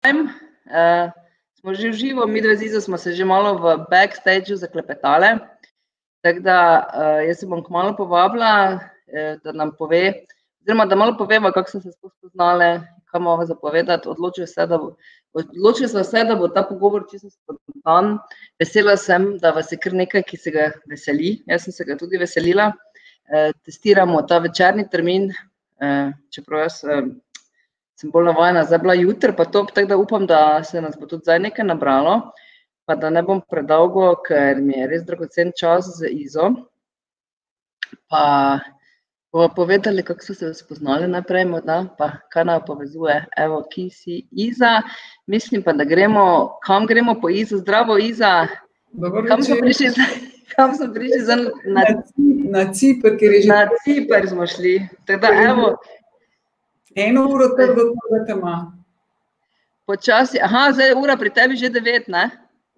Smo že v živo, mi dve z Izo smo se že malo v backstageu zaklepetale, tako da jaz se bom kmalu povabila, da nam pove, oziroma da malo poveva, kako so se spoznale, kaj imamo zapovedati. Odločili smo se, da bo ta pogovor čisto spontan. Vesela sem, da vas je kar nekaj, ki se ga veseli. Jaz sem se ga tudi veselila. Testiramo ta večerni termin, čeprav jaz sem bolj navajena, zdaj bila jutri, pa to, tako da upam, da se nas bo tudi zdaj nekaj nabralo, pa da ne bom predolgo, ker mi je res dragocen čas z Izo. Pa bomo povedali, kako so se spoznali najprej, morda, pa kaj nas povezuje. Evo, ki si Iza. Mislim pa, da kam gremo po Izo. Zdravo, Iza. Kam smo prišli zdaj? Na Ciper, ker je že... Na Ciper smo šli. Tako da, evo... 1 uro do tega ima. Počasi, zdaj je ura pri tebi že 9, ne?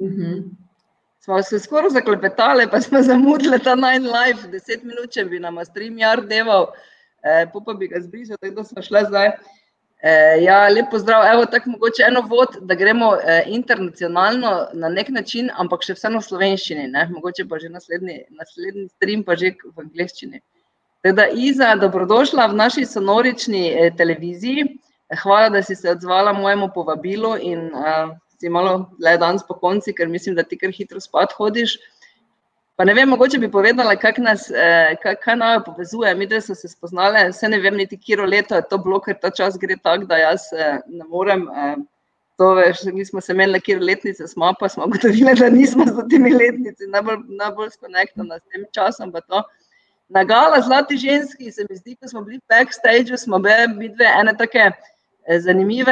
Smo se skoraj zaklepetali, pa smo zamudili ta Nine Live, 10 minut, če bi nama StreamYard deval, pa bi ga zbrisal, tako da smo šli zdaj. Ja, lep pozdrav, evo, tako mogoče eno vod, da gremo internacionalno na nek način, ampak še vseeno v slovenščini, ne? Mogoče pa že naslednji stream pa že v angleščini. Tako da, Iza, dobrodošla v naši sonorični televiziji. Hvala, da si se odzvala mojemu povabilu in si malo le danes po konci, ker mislim, da ti kar hitro spat hodiš. Pa ne vem, mogoče bi povedala, kaj nas povezuje. Mi da so se spoznale, vse ne vem niti, katero leto je to bilo, ker ta čas gre tako, da jaz ne morem. To veš, mi smo se imeli, katero letnice smo, pa smo ugotovili, da nismo z temi letnici najbolj skonektana s tem časom, pa to. Na gala Zlati ženski, se mi zdi, ko smo bili v backstageu, smo bile mi dve ene take zanimive,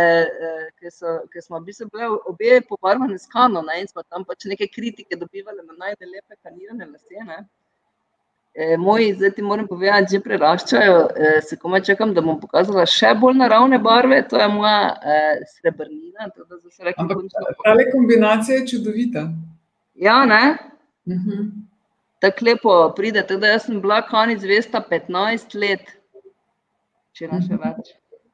ker smo bile obe pobarvane s kano, in smo tam pač neke kritike dobivali na najde lepe kanirane lase, ne. Moji, zdaj ti moram povedati, že preraščajo, se komaj čakam, da bom pokazala še bolj naravne barve, to je moja srebrnina. Ampak tale kombinacija je čudovita. Ja, ne? Tako lepo pride, tako da jaz sem bila Kani zvesta 15 let, če ne še več.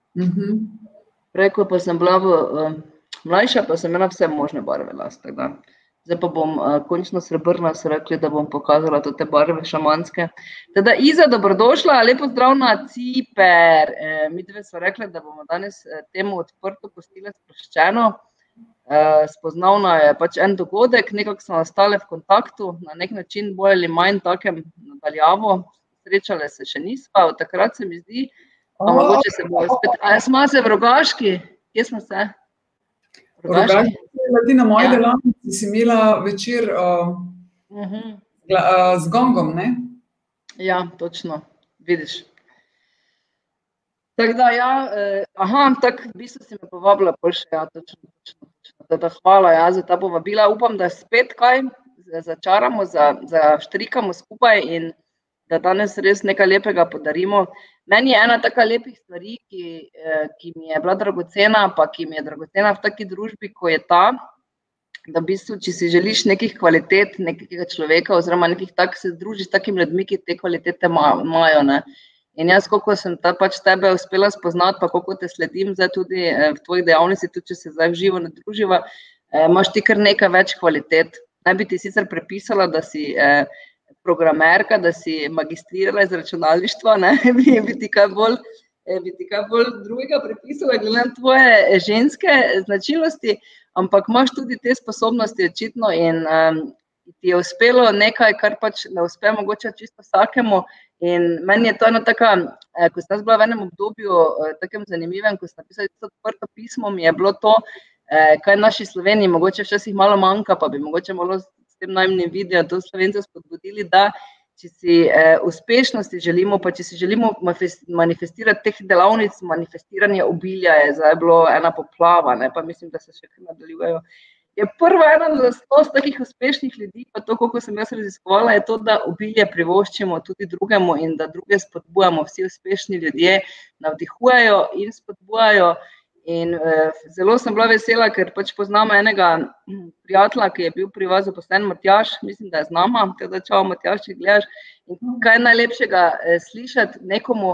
Preko pa sem bila mlajša, pa sem imela vse možne barve las, tako da. Zdaj pa bom končno srebrna, so rekli, da bom pokazala te barve šamanske. Tako da, Iza, dobrodošla, lepo zdrav na Ciper. Mi dve so rekli, da bomo danes temu odprto pustile sproščeno. Spoznavna je pač en dogodek, nekako smo ostale v kontaktu, na nek način bolj ali manj takem nadaljavo, srečale se še nisva, od takrat se mi zdi, pa mogoče se bo spet, smo se v Rogaški, kje smo se? V Rogaški je bila ti na moji delavnici, si imela večer z gongom, ne? Ja, točno, vidiš. Tako da, ja, tako v bistvu si me povabila, pol še, ja, točno. Hvala za ta povabila, upam, da spet kaj začaramo, zaštrikamo skupaj in da danes res nekaj lepega podarimo. Meni je ena taka lepih stvari, ki mi je bila dragocena, pa ki mi je dragocena v taki družbi, ko je ta, da v bistvu, če si želiš nekih kvalitet, nekega človeka oziroma nekih se družiš s takimi ljudmi, ki te kvalitete imajo, ne. In jaz, koliko sem pač tebe uspela spoznati, pa koliko te sledim zdaj tudi v tvojih dejavnosti, tudi če se zdaj v živo ne druživa, imaš ti kar nekaj več kvalitet. Naj bi ti sicer prepisala, da si programerka, da si magistrirala iz računalništva, ne, bi ti kaj bolj drugega prepisala, glede na tvoje ženske značilnosti, ampak imaš tudi te sposobnosti očitno in ti je uspelo nekaj, kar pač ne uspe mogoče čisto vsakemu. In meni je to ena taka, ko sem jaz bila v enem obdobju takem zanimivem, ko sem napisala odprto pismo, mi je bilo to, kaj naši Sloveniji mogoče včasih malo manjka, pa bi mogoče malo s tem najmnim video to Slovence spodbudili, da če si uspešnosti želimo, pa če si želimo manifestirati teh delavnic, manifestiranje obilja je zdaj bilo ena poplava, ne, pa mislim, da se še kar nadaljujejo. Je prva ena lastnost takih uspešnih ljudi, pa to, koliko sem jaz raziskovala, je to, da obilje privoščimo tudi drugemu in da druge spodbujamo. Vsi uspešni ljudje navdihujejo in spodbujajo. In zelo sem bila vesela, ker pač poznam enega prijatelja, ki je bil pri vas zaposlen, Matjaž, mislim, da je z nama, tako da čau Matjaž, če gledaš. In kaj je najlepšega slišati nekomu,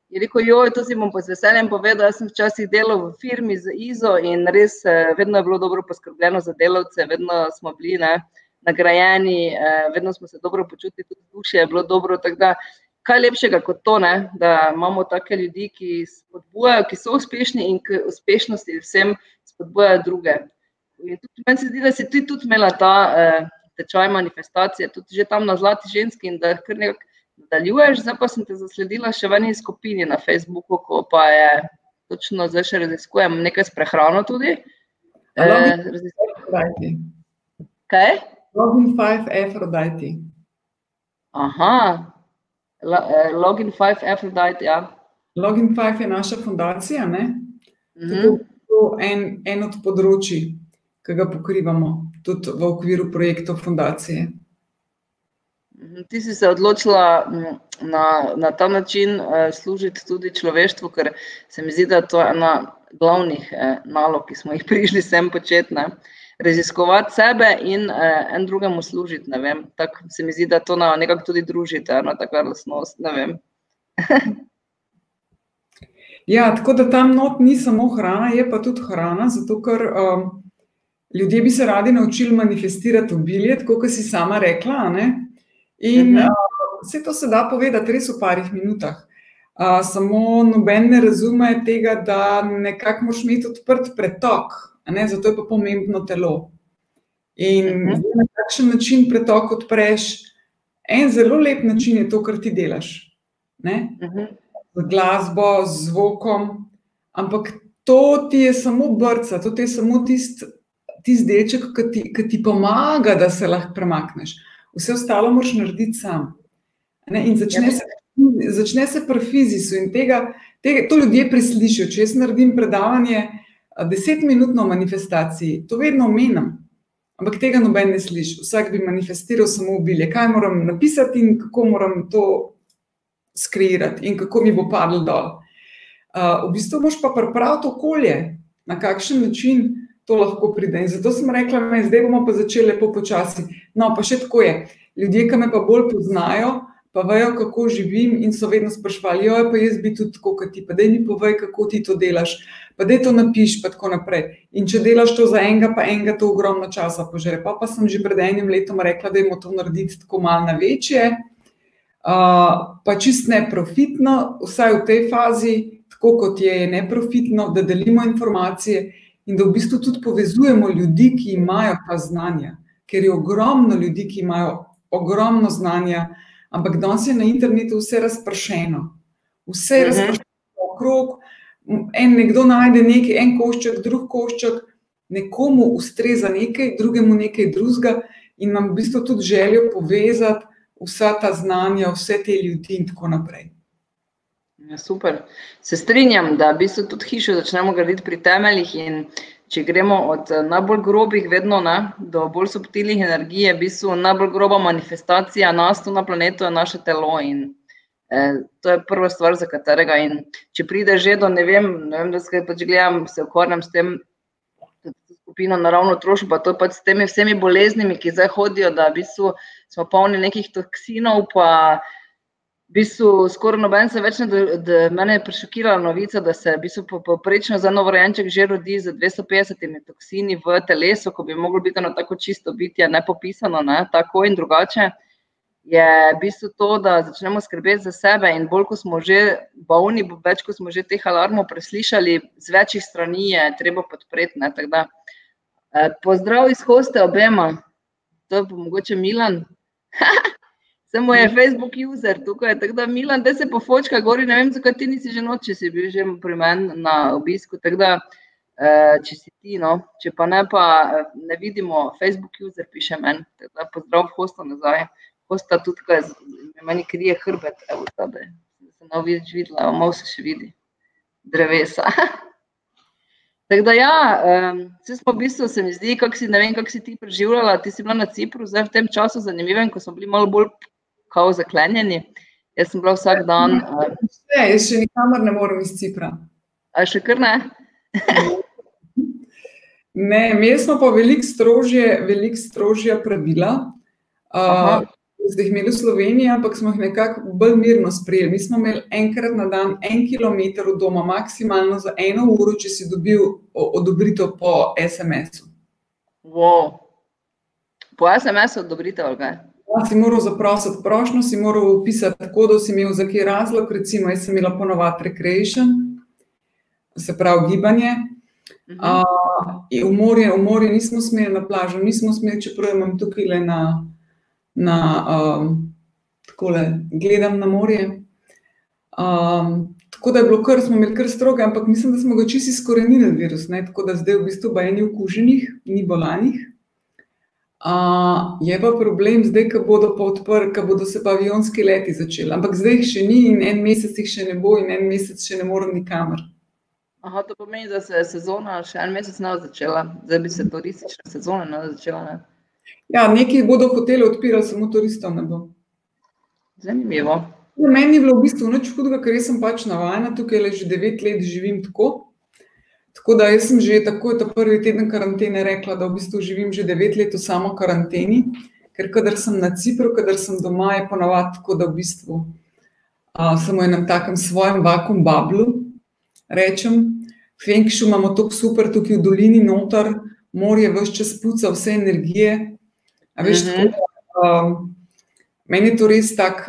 je rekel, joj, to si bom pa z veseljem povedal, jaz sem včasih delal v firmi z ISO in res vedno je bilo dobro poskrbljeno za delavce, vedno smo bili nagrajeni, vedno smo se dobro počutili, tudi duše je bilo dobro, tako da kaj lepšega kot to, da imamo take ljudi, ki spodbujajo, ki so uspešni in k uspešnosti vsem spodbujajo druge. In tudi meni se zdi, da si ti tudi imela ta tečaj manifestacije, tudi že tam na Zlati ženski in da kar nekako nadaljuješ, zdaj pa sem te zasledila še v eni skupini na Facebooku, ko pa je točno zdaj še raziskujem nekaj s prehrano tudi. Kaj? Login 5 Aphrodite. Aha, Login 5 Aphrodite, ja. Login 5 je naša fundacija, ne? To je en od področji, ki ga pokrivamo tudi v okviru projektov fundacije. Ti si se odločila na ta način služiti tudi človeštvu, ker se mi zdi, da to je ena glavnih nalog, ki smo jih prišli sem početi, raziskovati sebe in en drugemu služiti, ne vem. Tako se mi zdi, da to nekako tudi družite, ena taka lastnost, ne vem. Ja, tako da tam not ni samo hrana, je pa tudi hrana, zato ker ljudje bi se radi naučili manifestirati obilje, tako kot si sama rekla, ne? In vse to se da povedati res v parih minutah. Samo noben ne razume tega, da nekako moraš imeti odprt pretok, ne? Zato je pa pomembno telo. In na kakšen način pretok odpreš, en zelo lep način je to, kar ti delaš, ne? Z glasbo, z zvokom, ampak to ti je samo brca, to ti je samo tisti delček, ki ti pomaga, da se lahko premakneš. Vse ostalo moraš narediti sam. In začne se pri fizisu in to ljudje preslišijo. Če jaz naredim predavanje 10-minutno manifestaciji, to vedno omenim, ampak tega noben ne sliši. Vsak bi manifestiral samo obilje. Kaj moram napisati in kako moram to skreirati in kako mi bo padlo dol. V bistvu moraš pa pripraviti okolje, na kakšen način to lahko pride. In zato sem rekla, zdaj bomo pa začeli lepo počasi. No, pa še tako je. Ljudje, ki me pa bolj poznajo, pa vejo, kako živim in so vedno sprašvali, joj, pa jaz bi tudi tako kot ti, pa daj mi povej, kako ti to delaš, pa daj to napiš, pa tako naprej. In če delaš to za enega, pa enega to ogromno časa požere. Pa sem že pred enim letom rekla, da jemo to narediti tako malo na večje, pa čist neprofitno, vsaj v tej fazi, tako kot je neprofitno, da delimo informacije in da v bistvu tudi povezujemo ljudi, ki imajo ta znanja, ker je ogromno ljudi, ki imajo ogromno znanja, ampak danes je na internetu vse razpršeno. Vse je razpršeno okrog, nekdo najde nekaj, en košček, drug košček, nekomu ustreza nekaj, drugemu nekaj drugega in imam v bistvu tudi željo povezati vsa ta znanja, vse te ljudi in tako naprej. Ja, super. Se strinjam, da v bistvu tudi hišo začnemo graditi pri temeljih in če gremo od najbolj grobih vedno do bolj subtilnih energij, je v bistvu najbolj groba manifestacija nas tu na planetu je naše telo in to je prva stvar, za katerega in če pride že do, ne vem, da se pač gledam, se ukvarjam s tem skupino naravno otroštvo, pa to pač s temi vsemi boleznimi, ki zdaj hodijo, da v bistvu smo polni nekih toksinov, pa v bistvu skoraj noben se več da mene je prešokirala novica, da se v bistvu povprečno za novorojenček že rodi z 250 toksini v telesu, ko bi moglo biti eno tako čisto bitje, nepopisano, tako in drugače, je v bistvu to, da začnemo skrbeti za sebe in bolj, ko smo že bolni, več, ko smo že teh alarmov preslišali, z večjih strani je treba podpreti, tako da pozdrav iz hoste obema, to je pa mogoče Milan. Samo je Facebook user tukaj, tako da Milan, da se pofočka gori, ne vem, zakaj ti nisi že noč, če si bil že pri meni na obisku, tako da, če si ti, no, če pa ne, pa ne vidimo, Facebook user piše meni, tako da pozdrav v hosto nazaj, hosta tudi, kaj meni krije hrbet, evo tade, da se ne več videla, malo se še vidi, drevesa. Tako da ja, vse smo v bistvu, se mi zdi, ne vem, kako si ti preživljala, ti si bila na Cipru, zdaj v tem času zanimivem, ko smo bili malo bolj kao zaklenjeni. Jaz sem bila vsak dan... Jaz še nikamor ne moram iz Cipra. A še kar ne? Ne, imeli smo pa veliko strožja pravila. ste jih imeli v Sloveniji, ampak smo jih nekako bolj mirno sprejeli. Mi smo imeli enkrat na dan 1 kilometer od doma, maksimalno za 1 uro, če si dobil odobritev po SMS-u. Wow. Po SMS-u odobritev, ali kaj? Si moral zaprositi prošnjo, si moral upisati tako, da si imel za kje razlog, recimo jaz sem imela ponovadi recreation, se pravi gibanje. V morje nismo smeli, na plažo nismo smeli, čeprav imam tukaj le takole gledam na morje. Tako da je bilo kar, smo imeli kar stroge, ampak mislim, da smo ga čisto izkorenili virus, ne? Tako da zdaj v bistvu ni okuženih, ni bolanih. Je pa problem zdaj, ko bodo pa odprli, ko bodo se pa avionski leti začeli, ampak zdaj jih še ni in 1 mesec jih še ne bo in 1 mesec še ne moram nikamor. Aha, to pomeni, da se je sezona še 1 mesec ne začela, zdaj bi se turistična sezona ne začela, ne? Ja, neki bodo hotele odpirali, samo turistov ne bo. Zanimivo. Meni ni bilo v bistvu nič hudega, ker jaz sem pač navajena, tukaj že 9 let živim tako. Tako da jaz sem že takoj ta prvi teden karantene rekla, da v bistvu živim že 9 let v samo karanteni, ker kadar sem na Cipru, kadar sem doma, je ponavadi tako, da v bistvu sem v enem takem svojem vakuum bablu, rečem. Feng Shui imamo tako super tukaj v dolini noter, morje ves čas puca vse energije. A veš, tako, meni je to res tak,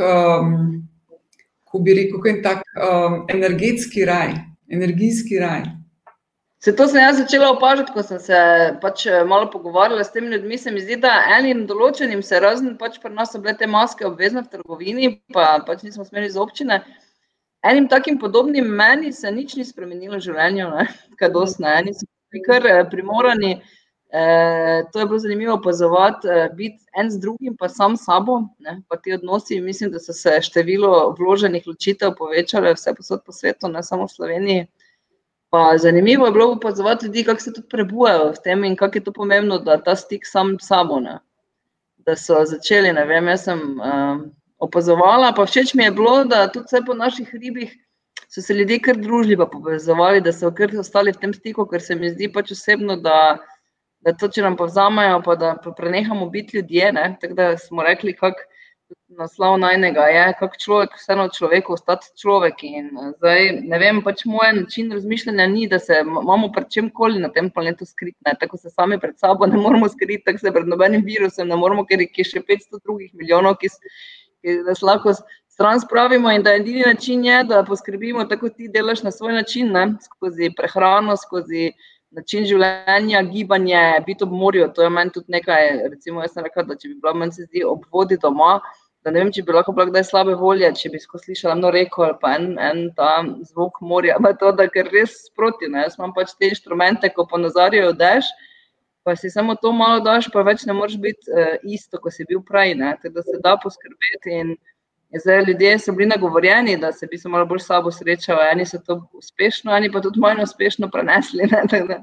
ko bi rekel, en tak energetski raj, energijski raj. Se to sem jaz začela opažati, ko sem se pač malo pogovarjala s temi ljudmi, se mi zdi, da enim določenim se razen pač pri nas so bile te maske obvezne v trgovini, pa pač nismo smeli iz občine. Enim takim podobnim meni se nič ni spremenilo v življenju, ne, kaj dosti ne, eni so bili kar primorani, to je bilo zanimivo opazovati, biti en z drugim pa sam s sabo, ne, pa ti odnosi, mislim, da so se število vloženih ločitev povečale vse posod po svetu, ne samo v Sloveniji. Pa zanimivo je bilo opazovati ljudi, kako se tudi prebujajo v tem in kako je to pomembno, da ta stik sam s sabo, ne. Da so začeli, ne vem, jaz sem opazovala, pa všeč mi je bilo, da tudi vse po naših hribih so se ljudje kar družili pa povezovali, da so kar ostali v tem stiku, ker se mi zdi pač osebno, da to, če nam povzamejo, pa da prenehamo biti ljudje, ne, tako da smo rekli, kako naslov najnega je, kako človek, vseeno človeku ostati človek in zdaj, ne vem, pač moj način razmišljanja ni, da se imamo pred čemkoli na tem planetu skriti, ne, tako se sami pred sabo ne moramo skriti, tako se pred nobenim virusem ne moramo, ker je še 500 drugih milijonov, ki nas lahko stran spravimo in da edini način je, da poskrbimo, tako ti delaš na svoj način, ne, skozi prehrano, skozi način življenja, gibanje, biti ob morju, to je meni tudi nekaj, recimo jaz sem rekla, da če bi bila, meni se zdi ob vodi doma, da ne vem, če bi lahko bila kdaj slabe volje, če bi slišala eno reko ali pa en ta zvok morja, pa to, da ker res sproti, ne, jaz imam pač te inštrumente, ko ponazarjajo dež, pa si samo to malo daš, pa več ne moreš biti isto, ko si bil prej, ne, tako da se da poskrbeti in zdaj ljudje so bili nagovorjeni, da se bi se malo bolj s sabo srečali, eni so to uspešno, eni pa tudi manj uspešno prenesli, ne, tako da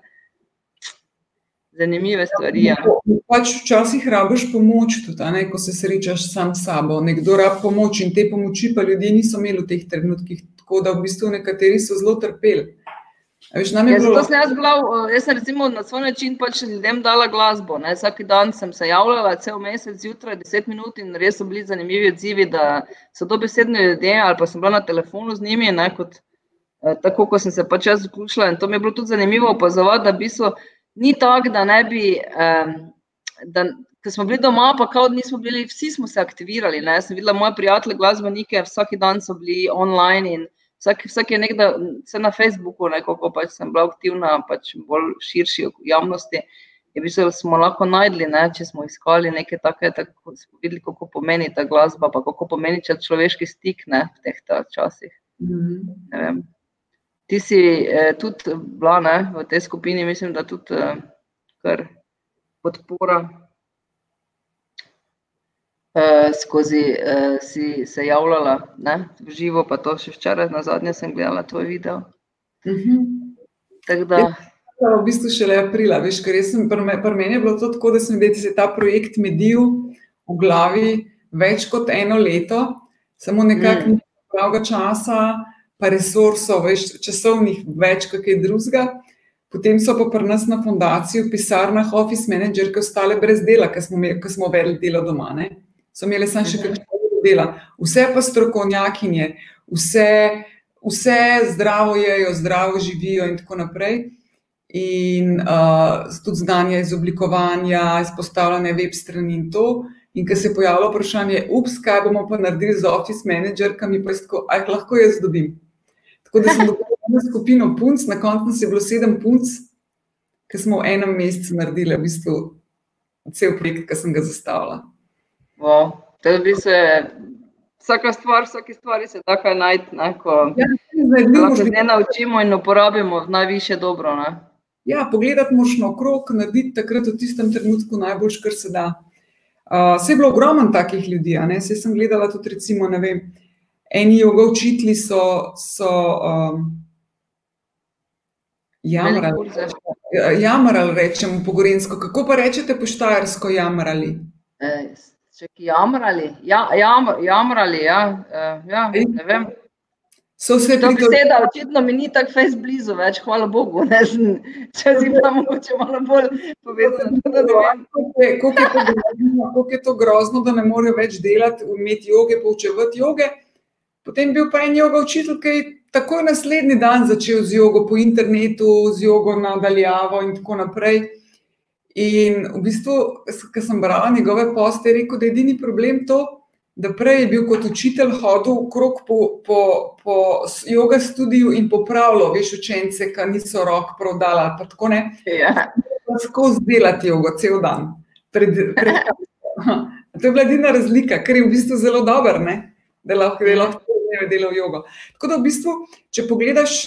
zanimive stvari, ja. Pač včasih rabiš pomoč tudi, ne, ko se srečaš sam s sabo, nekdo rabi pomoč in te pomoči pa ljudje niso imeli v teh trenutkih, tako da v bistvu nekateri so zelo trpeli. Zato sem jaz sem recimo na svoj način pač ljudem dala glasbo, ne, vsak dan sem se javljala, cel mesec zjutraj 10 minut in res so bili zanimivi odzivi, da so dobesedni ljudje ali pa sem bila na telefonu z njimi, ne, kot tako, ko sem se pač jaz vključila in to mi je bilo tudi zanimivo opazovati, da v bistvu ni tako, da ne bi, ko smo bili doma, pa kao nismo bili, vsi smo se aktivirali, ne, sem videla moje prijatelje glasbenike, vsaki dan so bili online in vsak je nekda, vse na Facebooku, nekako pač sem bila aktivna, pač bolj širši javnosti, in v bistvu smo lahko najdli, ne, če smo iskali neke take, tako smo videli, kako pomeni ta glasba, pa kako pomeni človeški stik, ne, v teh časih. Ne vem. Ti si tudi bila, ne, v tej skupini, mislim, da tudi kar podpora skozi si se javljala, ne, v živo, pa to še včeraj nazadnje sem gledala tvoj video. Tako da... V bistvu šele aprila, veš, ker pri meni je bilo to tako, da sem videti, se ta projekt medil v glavi več kot 1 leto, samo nekako ni pravega časa, pa resursov, veš, časovnih več kakaj drugega. Potem so pa pri nas na fondaciji v pisarnah office managerke ostale brez dela, ko smo vedeli delo doma, ne. so imele samo še kakšno dela. Vse pa strokovnjakinje, vse zdravo jejo, zdravo živijo in tako naprej. In tudi znanje iz oblikovanja, izpostavljanje web strani in to. In ko se je pojavilo vprašanje, kaj bomo pa naredili z office managerkami, pa je tako, lahko jaz dobim. Tako da sem dobila skupino punc, na koncu nas je bilo 7 punc, ki smo v enem mesecu naredili v bistvu cel projekt, ki sem ga zastavila. Wow. Tudi se vsake stvari se tako najti, ko lahko se ne naučimo in uporabimo v najvišje dobro. Ne? Ja, pogledati moraš naokrog, narediti takrat v tistem trenutku najboljš, kar se da. Saj je bilo ogromno takih ljudi, saj sem gledala tudi recimo, ne vem, eni joga učitelji so jamarali, rečemo po gorenjsko. Kako pa rečete po štajersko jamarali? Jamarali, ne vem. To beseda očitno mi ni tako fejst blizu več, hvala Bogu, ne znam, če si pa mogoče malo bolj povedati. Koliko je to grozno, da ne more več delati, imeti joge, poučevati joge. Potem bil pa en joga učitelj, ki je takoj naslednji dan začel z jogo po internetu, z jogo nadaljavo in tako naprej. In v bistvu, ko sem brala njegove poste, je rekel, da je edini problem to, da prej je bil kot učitelj hodil okrog po joga studiju in popravljal, učence, ki niso rok prav dala, pa tako ne. Skozi delati jogo cel dan. To je bila edina razlika, ker je v bistvu zelo dober, ne? Da lahko delal jogo. Tako da v bistvu, če pogledaš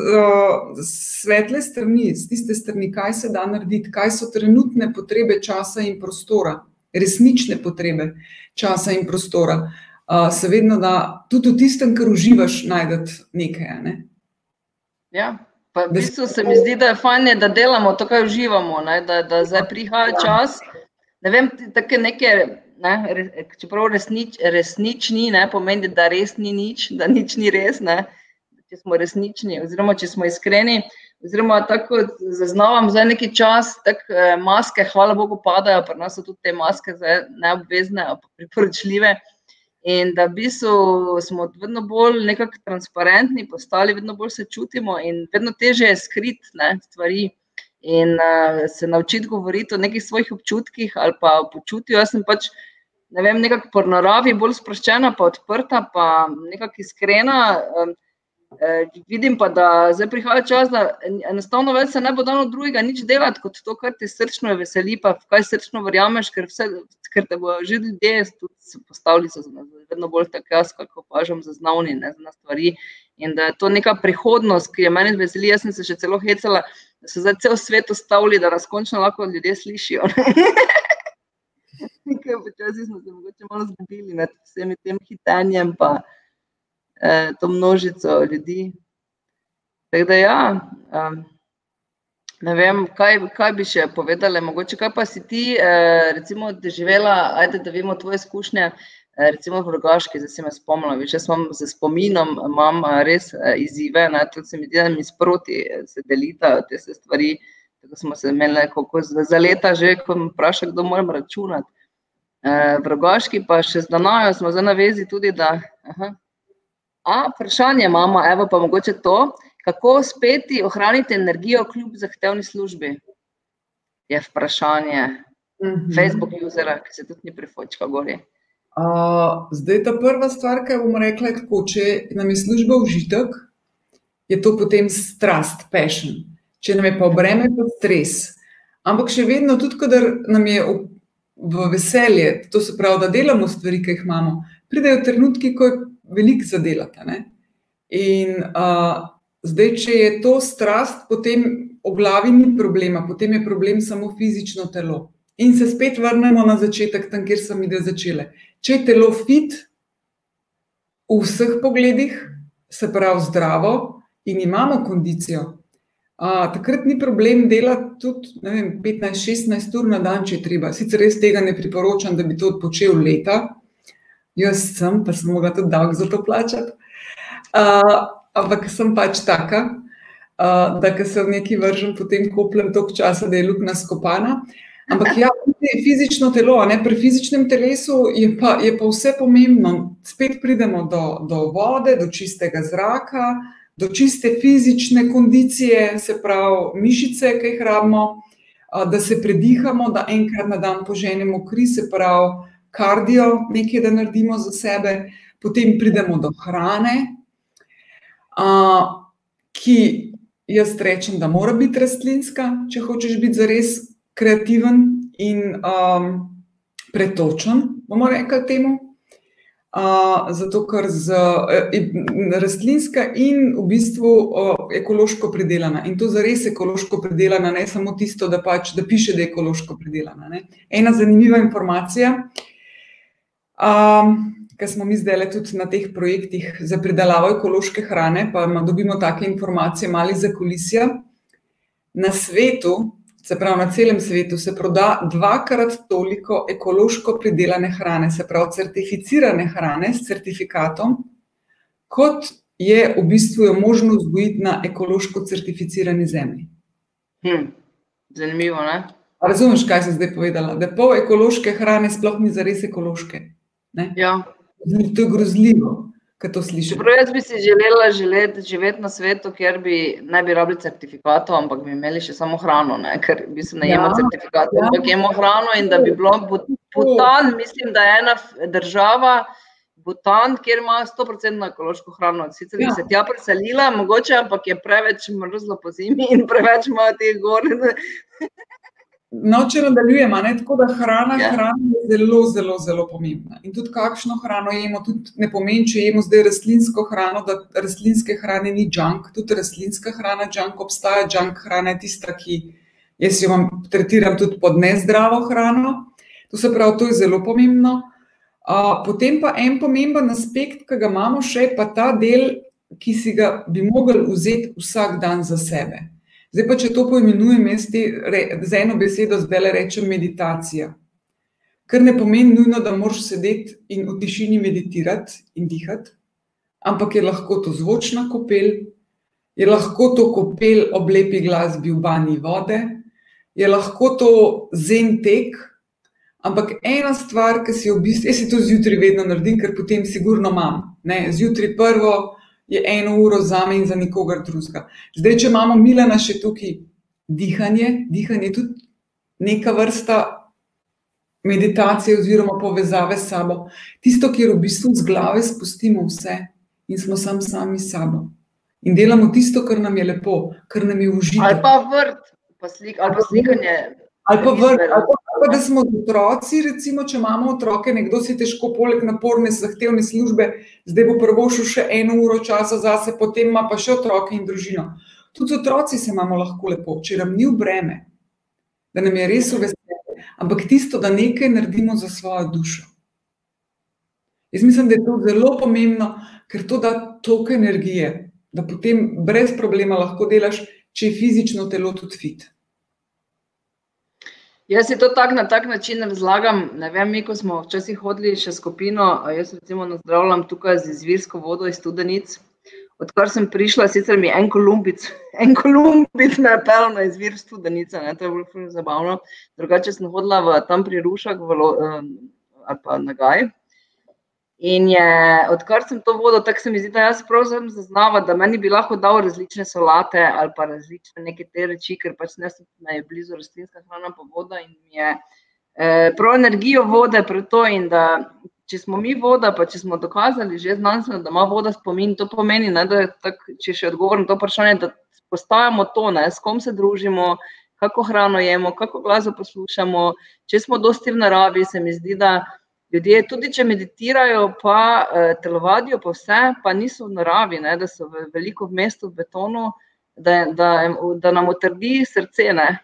svetle strani, z tiste strani, kaj se da narediti, kaj so trenutne potrebe časa in prostora, resnične potrebe časa in prostora, se vedno da tudi v tistem, kar uživaš, najdeti nekaj, ne? Ja, pa v bistvu se mi zdi, da je fajn, da delamo to, kaj uživamo, ne? Da zdaj prihaja čas, ne vem, take neke, čeprav resnični, ne, pomeni, da res ni nič, da nič ni res, ne, če smo resnični, oziroma če smo iskreni, oziroma tako zaznavam zdaj neki čas, tako maske, hvala Bogu, padajo, pri nas so tudi te maske zdaj neobvezne, priporočljive, in da v bistvu smo vedno bolj nekako transparentni postali, vedno bolj se čutimo in vedno težje je skriti, ne, stvari. In se naučiti govoriti o nekih svojih občutkih ali pa o počutju. Jaz sem pač, ne vem, nekako po naravi bolj sproščena, pa odprta, pa nekako iskrena. Vidim pa, da zdaj prihaja čas, da enostavno več se ne bo dalo drugega nič delati, kot to, kar te srčno veseli, pa v kaj srčno verjameš, ker te bojo že ljudje tudi postavili so vedno bolj tako jaz, kako opažam, zaznavni, ne, za stvari. In da je to neka prihodnost, ki je meni veseli, jaz sem se še celo hecala, da so zdaj cel svet ustavili, da nas končno lahko ljudje slišijo. Nekaj počasi smo se mogoče malo zgubili med vsemi tem hitenjem, pa to množico ljudi. Tako da ja, ne vem, kaj bi še povedala, mogoče kaj pa si ti recimo doživela, ajde, da vemo tvoje izkušnje, recimo v Rogaški, zdaj si me spomnila, jaz imam z spominom, imam res izzive, tudi se mi zdi, da mi sproti se delita te stvari, tako smo se imeli za leta že, ko me vpraša, kdo moram računati. V Rogaški pa še z Danajo smo zdaj na vezi tudi, da vprašanje mama, evo pa mogoče to, kako uspeti ohraniti energijo kljub zahtevni službi? Je vprašanje Facebook usera, ki se tudi ni prifočka gori. Zdaj ta prva stvar, kaj bom rekla, je tako, če nam je služba užitek, je to potem strast, passion. Če nam je pa breme, pa stres. Ampak še vedno, tudi kadar nam je v veselje, to se pravi, da delamo stvari, ki jih imamo, pridejo trenutki, ko je veliko zadelata, ne? In zdaj, če je to strast, potem v glavi ni problema, potem je problem samo fizično telo. In se spet vrnemo na začetek, tam, kjer sem ide začele. Če je telo fit v vseh pogledih, se pravi zdravo in imamo kondicijo, takrat ni problem delati tudi, ne vem, 15-16 ur na dan, če je treba. Sicer res tega ne priporočam, da bi to odpočel leta. Jaz sem, pa sem mogla tudi davek za to plačati. Ampak sem pač taka, da ko se v neki vržem, potem kopljem toliko časa, da je luknja skopana. Ampak ja, fizično telo, pri fizičnem telesu je pa vse pomembno. Spet pridemo do vode, do čistega zraka, do čiste fizične kondicije, se pravi mišice, ki jih rabimo, da se predihamo, da enkrat na dan poženemo kri, se pravi kardio, nekaj, da naredimo za sebe. Potem pridemo do hrane, ki jaz rečem, da mora biti rastlinska, če hočeš biti zares kreativen in pretočen, bomo rekli temu. Zato, ker rastlinska in v bistvu ekološko pridelana. In to zares ekološko pridelana, ne samo tisto, da piše, da je ekološko pridelana. Ena zanimiva informacija, ker smo mi zdaj tudi na teh projektih za pridelavo ekološke hrane, pa dobimo take informacije mali za kulisja. Na svetu, se pravi na celem svetu, se proda 2-krat toliko ekološko pridelane hrane, se pravi certificirane hrane s certifikatom, kot je v bistvu jo možno vzgojiti na ekološko certificirani zemlji. Zanimivo, ne? Razumeš, kaj sem zdaj povedala? Da pol ekološke hrane sploh ni zares ekološke. Ja. To je grozljivo, kad to slišim. Čeprav jaz bi si želela živeti na svetu, kjer ne bi rabili certifikatov, ampak bi imeli še samo hrano, ker bi se najema certifikatov, ampak jemo hrano in da bi bilo Bhutan, mislim, da je ena država, Bhutan, kjer ima 100% ekološko hrano. Sicer bi se tja preselila, mogoče, ampak je preveč mrzlo po zimi in preveč imajo teh gor. No, če nadaljujem, tako da hrana je zelo, zelo, zelo pomembna. In tudi kakšno hrano jemo, tudi ne pomeni, če jemo zdaj rastlinsko hrano, da rastlinske hrane ni junk, tudi rastlinska hrana junk obstaja, junk hrana je tista, ki jaz jo tretiram tudi pod nezdravo hrano. To se pravi, to je zelo pomembno. Potem pa en pomemben aspekt, ki ga imamo še, pa ta del, ki si ga bi mogli vzeti vsak dan za sebe. Zdaj pa, če to poimenujem, z eno besedo zdaj rečem meditacija. Kar ne pomeni nujno, da moraš sedeti in v tišini meditirati in dihati, ampak je lahko to zvočna kopel, je lahko to kopel ob lepi glasbi v banji vode, je lahko to zen tek, ampak ena stvar, ki si v bistvu, jaz si to zjutraj vedno naredim, ker potem sigurno imam. Zjutraj prvo je 1 uro zame in za nikogar drugega. Zdaj, če imamo Milana še tukaj, dihanje je tudi neka vrsta meditacije oziroma povezave s sabo. Tisto, kjer v bistvu z glave spustimo vse in smo sami s sabo. In delamo tisto, kar nam je lepo, kar nam je užitek. Ali pa vrt, ali pa slikanje. Ali pa da smo otroci, recimo, če imamo otroke, nekdo si težko poleg naporne, zahtevne službe, zdaj bo prvošel še 1 uro časa zase, potem ima pa še otroke in družino. Tudi otroci se imamo lahko lepo, če nam ni v breme, da nam je res v veselje, ampak tisto, da nekaj naredimo za svojo dušo. Jaz mislim, da je to zelo pomembno, ker to da toliko energije, da potem brez problema lahko delaš, če je fizično telo tudi fit. Jaz si to na tak način razlagam, ne vem, mi, ko smo včasih hodili še skupino, jaz recimo nazdravljam tukaj z izvirsko vodo iz Studenic, odkar sem prišla, sicer mi en Kolumbic me je pelil na izvir Studenica, to je bilo zabavno, drugače sem hodila tam pri Rušah ali pa na Gaj. In odkar sem to vodo, tako se mi zdi, da jaz prav zaznava, da meni bi lahko dal različne solate ali pa različne neke te reči, ker pač ne je blizu rastlinska hrana pa voda in mi je prav energijo vode pred to in da če smo mi voda, pa če smo dokazali že znanstveno, da ima voda spomin, to pomeni, da če še odgovorim to vprašanje, da postajamo to, s kom se družimo, kako hrano jemo, kako glasbo poslušamo, če smo dosti v naravi, se mi zdi, da ljudje, tudi če meditirajo, pa telovadijo, pa vse, pa niso v naravi, da so veliko v mestu, v betonu, da nam utrdi srce.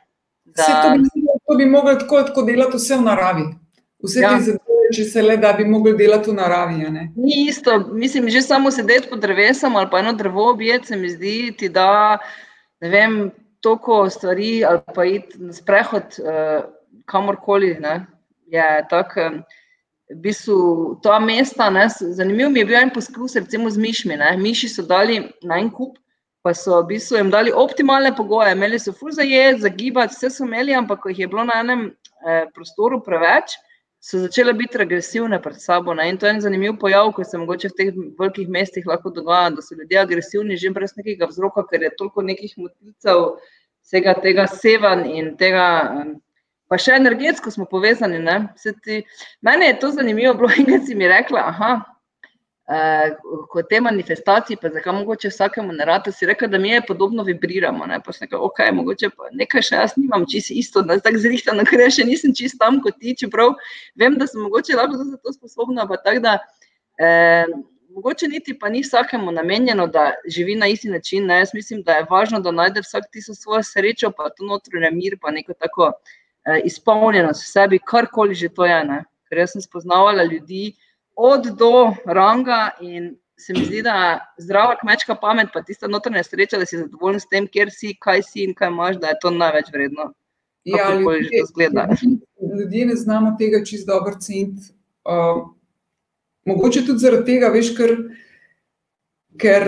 To bi mogli tako delati vse v naravi. Vse te zadeve, če se le da, bi mogli delati v naravi. Ni isto, mislim, že samo sedeti pod drevesom ali pa eno drevo objeti, se mi zdi, ti da, ne vem, toliko stvari ali pa iti na sprehod kamorkoli, je tako. V bistvu, ta mesta, zanimiv mi je bil en poskus, recimo z mišmi. Miši so dali na en kup pa so v bistvu jim dali optimalne pogoje, imeli so ful za jesti, za gibati, vse so imeli, ampak ko jih je bilo na enem prostoru preveč, so začele biti agresivne pred sabo. In to je en zanimiv pojav, ko se mogoče v teh velikih mestih lahko dogaja, da so ljudje agresivni že brez nekega vzroka, ker je toliko nekih motilcev, vsega tega sevanj in tega, pa še energetsko smo povezani. Meni je to zanimivo bilo, in kad si mi rekla, ko te manifestacije, pa zakaj mogoče vsakemu ne rata, si rekla, da mi je podobno vibriramo, pa si nekaj, ok, mogoče pa nekaj še jaz nimam čisto isto, da tako zrihtano, ker še nisem čisto tam kot ti, čeprav vem, da sem mogoče lahko za to sposobna, pa tako da mogoče niti pa ni vsakemu namenjeno, da živi na isti način. Jaz mislim, da je važno, da najde vsak tisto svojo srečo, pa to notranje mir, pa neko tako izpolnjenost v sebi, karkoli že to je. Ker jaz sem spoznavala ljudi od do ranga in se mi zdi, da zdrava kmečka pamet, pa tista notranja sreča, da si zadovoljen s tem, kjer si, kaj si in kaj imaš, da je to največ vredno. Ja, ljudje ne znamo tega čisto dobro ceniti. Mogoče tudi zaradi tega, veš, ker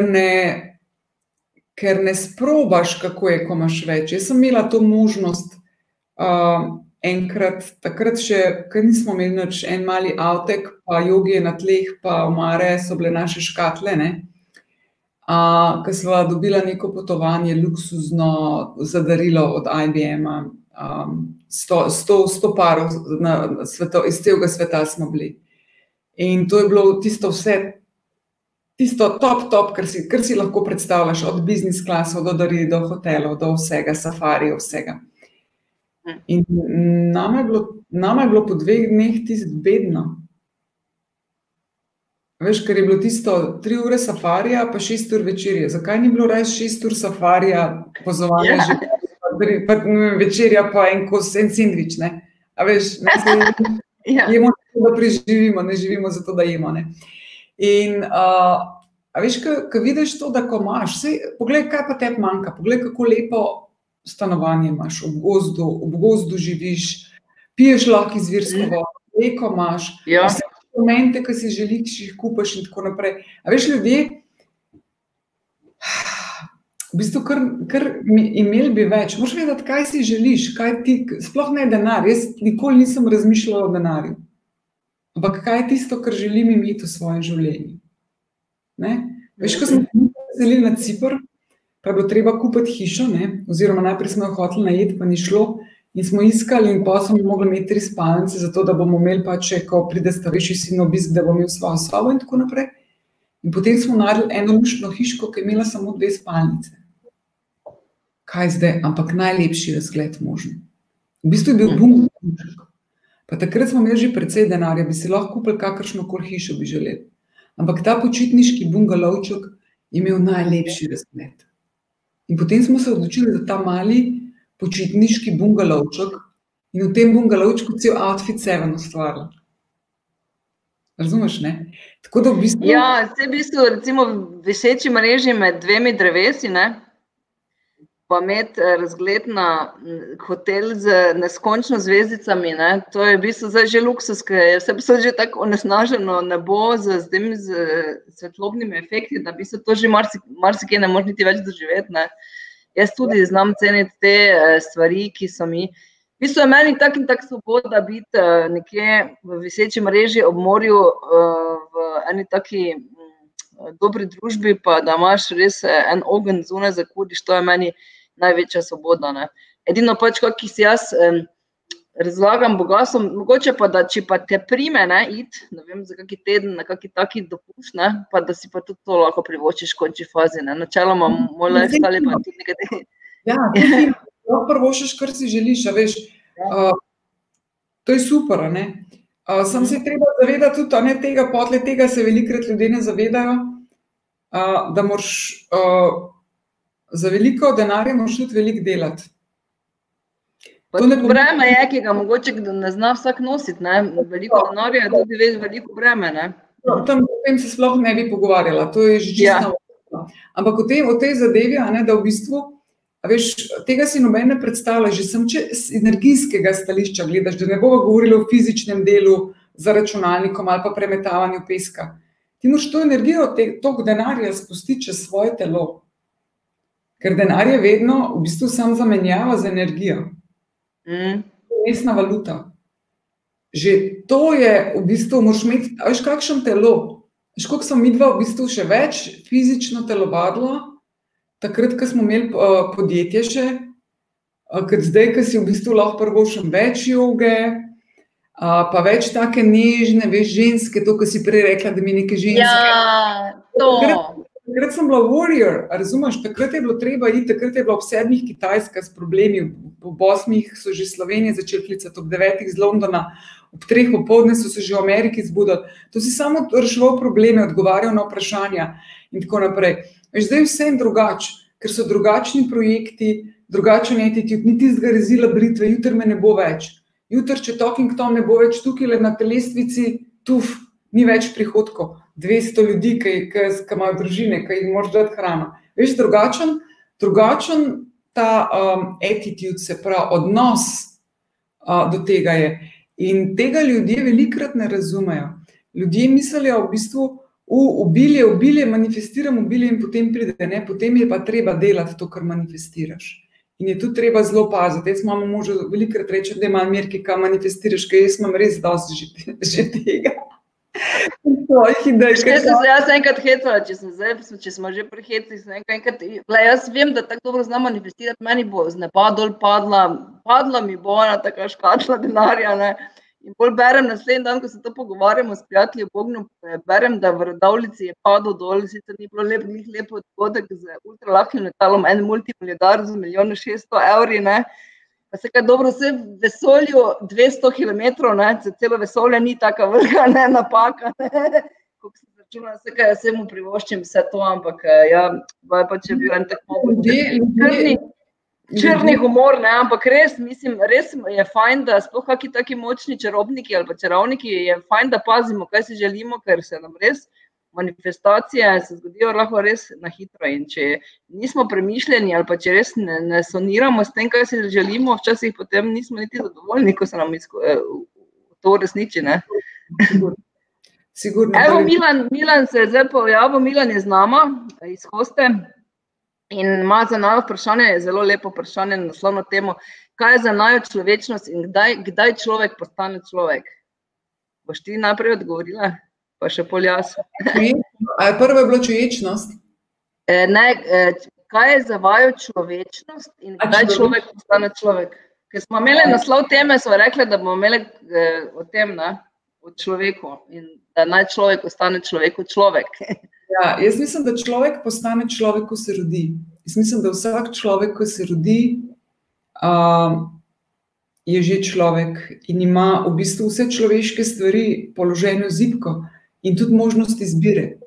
ne sprobaš, kako je, ko imaš več. Jaz sem imela to možnost enkrat, takrat še, ker nismo imeli nič, en mali avtek, pa jogije na tleh, pa omare so bile naše škatle, ko sva dobila neko potovanje, luksuzno zadarilo od IBM-a, 100 parov iz celega sveta smo bili. In to je bilo tisto vse, tisto top, kar si lahko predstavljaš, od business klasov, do daril, do hotelov, do vsega, safarijev, vsega. In nama je bilo po 2 dneh tisto bedno. Veš, ker je bilo tisto 3 ure safarija, pa 6 ur večerja. Zakaj ni bilo res 6 ur safarija, pozovanja že, pa večerja pa en kos, en sendvič, ne? A veš, jemo zato, da preživimo, ne živimo zato, da jemo, ne? In, a veš, ko vidiš to, da ko imaš, poglej, kaj pa tebi manjka, poglej, kako lepo stanovanje imaš, ob gozdu živiš, piješ lahko izvirsko vodo, reko imaš, vse momente, ki si želiš, jih kupaš in tako naprej. A veš, ljudje, v bistvu kar imeli bi več, moraš vedeti, kaj si želiš, kaj ti, sploh ne denar, jaz nikoli nisem razmišljala o denarju, ampak kaj je tisto, kar želim imeti v svojem življenju. Veš, ko smo selili na Ciper, pa je bilo treba kupiti hišo, oziroma najprej smo jo hoteli najeti, pa ni šlo, in smo iskali in pa smo mogli imeti 3 spalnice, zato da bomo imeli pa, če ko pride starejši sin obisk, da bomo imeli svojo sobo in tako naprej. In potem smo naredili eno luštno hiško, ki je imela samo 2 spalnice. Kaj zdaj? Ampak najlepši razgled možen. V bistvu je bil bungalowček. Pa takrat smo imeli že precej denarja, bi si lahko kupili kakršnokoli hišo bi želeli. Ampak ta počitniški bungalowček je imel najlepši razgled. In potem smo se odločili za ta mali počitniški bungalowček in v tem bungalowčku cel outfit 7 ustvarili. Razumeš, ne? Tako da v bistvu... Ja, v bistvu recimo viseči mreži med 2 drevesi, pa imeti razgled na hotel z neskončno zvezdicami, to je v bistvu zdaj že luksus, ker je vse že tako onesnaženo nebo z temi svetlobnimi efekti, da v bistvu to že marsikaj ne možeš niti več doživeti. Jaz tudi znam ceniti te stvari, ki so mi... V bistvu je meni tak in tak svoboda biti nekje v viseči mreži ob morju v eni taki dobri družbi, pa da imaš res en ogenj zunaj zakuriš, to je meni največja svoboda. Edino pač, kakih si jaz razlagam bogatstvom, mogoče pa, da če pa te prime iti, ne vem, za kaki teden, na kaki taki dopust, pa da si pa tudi to lahko privoščiš v končni fazi. Načeloma moj lifestyle pa tudi nekaj... Ja, lahko privoščiš, kar si želiš, a veš, to je super, a ne? Sam se treba zavedati tudi, a ne, tega potle, tega se velikrat ljudje ne zavedajo, da moraš za veliko denarja moraš tudi veliko delati. Pa tudi breme je, ki ga mogoče ne zna vsak nositi, veliko denarja je tudi veliko breme, O tem se sploh ne bi pogovarjala, to je že čisto. Ampak o tej zadevi, da v bistvu, veš, tega si noben ne predstavlja, že sem, če z energijskega stališča gledaš, da ne bova govorili o fizičnem delu za računalnikom ali pa premetavanju peska. Ti moraš to energijo, toliko denarja spustiti čez svoje telo. Ker denar je vedno v bistvu sam zamenjava z energijo. Mestna valuta. Že to je v bistvu, moraš imeti, veš, kakšen telo. Veš, koliko smo midva v bistvu še več fizično telovadila, takrat, ko smo imeli podjetje še, kot zdaj, ko si v bistvu lahko prvošem več joge, pa več take nežne, veš, ženske, to, ko si prej rekla, da mi neke ženske. Ja, to. Takrat sem bila warrior, razumeš, takrat je bilo treba iti, takrat je bila ob 7 Kitajska s problemi, ob 8 so že Slovenije začeli klicati, ob 9 iz Londona, ob 3 popoldne so se že v Ameriki zbudili. To si samo reševal probleme, odgovarjal na vprašanja in tako naprej. Veš, zdaj vse je drugače, ker so drugačni projekti, drugačen attitude, ni tistega rezila britve, jutri me ne bo več. Jutri, če Talking Tom ne bo več tukaj na telestvici, ni več prihodkov. 200 ljudi, ki imajo družine, ki jih moraš dati hrano. Veš, drugačen ta attitude, se pravi, odnos do tega je. In tega ljudje velikokrat ne razumejo. Ljudje mislijo v bistvu, obilje, manifestiram obilje in potem pride, ne, potem je pa treba delati to, kar manifestiraš. In je tudi treba zelo paziti. Jaz imam moža velikokrat rečem, da ima Mirki, kaj manifestiraš, ker jaz imam res dosti že tega. Jaz enkrat hecala, če smo že pri hecih, jaz vem, da tako dobro znam manifestirati, meni bo z neba dol padla mi bo ena taka škatla denarja, ne. In bolj berem naslednji dan, ko se to pogovarjamo s prijatelji v Bognu, berem, da v Radovljici je padel dol, sicer ni bilo lepo odgodek z ultralahkim letalom, en multimiliardar z 1.600.000 evri, ne. Pa se kaj dobro, vse v vesolju 200 kilometrov, ne, celo vesolje ni taka velika, ne, napaka, ne, koliko se začuna, vse kaj, jaz mu privoščim vse to, ampak ja, pa če bi en tako črni humor, ne, ampak res, mislim, res je fajn, da sploh kakšni taki močni čarobniki ali pa čarovniki, je fajn, da pazimo, kaj si želimo, ker se nam res manifestacije se zgodijo lahko res na hitro in če nismo premišljeni ali pa če res ne soniramo s tem, kaj si želimo, včasih potem nismo niti zadovoljni, ko se nam to uresniči, ne. Sigurno. Evo, Milan se je zdaj pojavil, Milan je z nama iz Hoste in ima za naju vprašanje, je zelo lepo vprašanje na naslovno temo, kaj je za naju človečnost in kdaj človek postane človek? Boš ti najprej odgovorila? Pa še pol jaz. Prvo je bilo čuječnost? Ne, kaj je za vaju človečnost in kdaj človek postane človek? Ker smo imeli naslov teme, smo rekli, da bomo imeli o tem, ne, o človeku in da naj človek ostane človeku človek. Ja, jaz mislim, da človek postane človek, ko se rodi. Jaz mislim, da vsak človek, ko se rodi, je že človek in ima v bistvu vse človeške stvari položene v zibko. In tudi možnost izbire.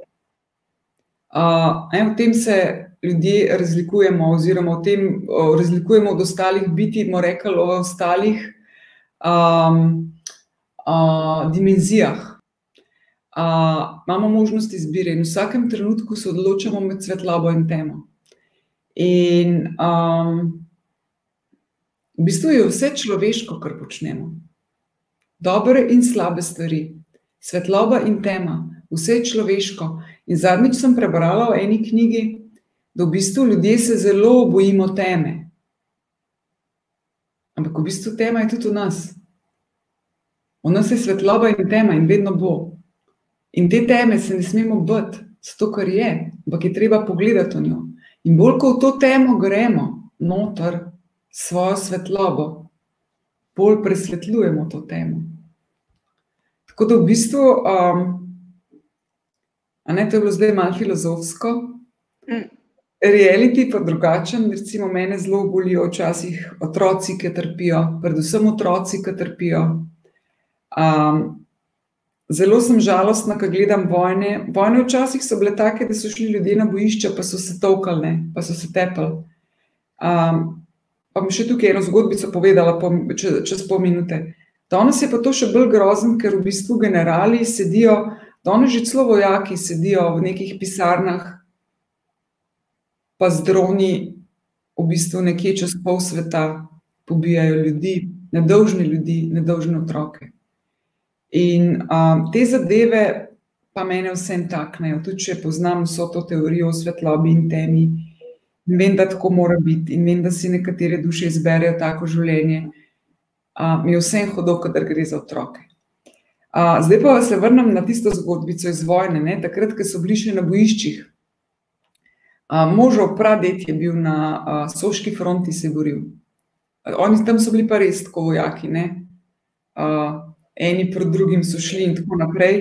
V tem se ljudje razlikujemo, oziroma v tem razlikujemo od ostalih biti, bomo rekli, o ostalih dimenzijah. Imamo možnost izbire in v vsakem trenutku se odločamo med svetlobo in temo. In v bistvu je vse človeško, kar počnemo. Dobre in slabe stvari. Svetloba in tema, vse je človeško. In zadnjič sem prebrala v eni knjigi, da v bistvu ljudje se zelo bojimo teme. Ampak v bistvu tema je tudi v nas. V nas je svetloba in tema in vedno bo. In te teme se ne smemo bati, zato kar je, ampak je treba pogledati v njo. In bolj, ko v to temo gremo, noter svojo svetlobo, bolj presvetljujemo to temo. Tako da v bistvu, to je bilo zdaj malo filozofsko, reality pa drugačen, recimo mene zelo bolijo včasih otroci, ki trpijo, predvsem otroci, ki trpijo. Zelo sem žalostna, ko gledam vojne. Vojne včasih so bile take, da so šli ljudje na bojišče, pa so se tolkali, ne, pa so se tepali. Pa bom še tukaj eno zgodbico povedala čez pol minute. Danes je pa to še bolj grozen, ker v bistvu generali sedijo, danes že celo vojaki sedijo v nekih pisarnah, pa z droni v bistvu nekje čez pol sveta pobijajo ljudi, nedolžne otroke. In te zadeve pa mene vsem taknejo, tudi če poznam vso to teorijo o svetlobi in temi. In vem, da tako mora biti. In vem, da si nekatere duše izberejo tako življenje. Mi je vsem hudo, kadar gre za otroke. Zdaj pa se vrnem na tisto zgodbico iz vojne, ne? Takrat, ko so bili še na bojiščih. Možev praded je bil na Soški fronti, se boril. Oni tam so bili pa res tako vojaki, ne? Eni proti drugim so šli in tako naprej.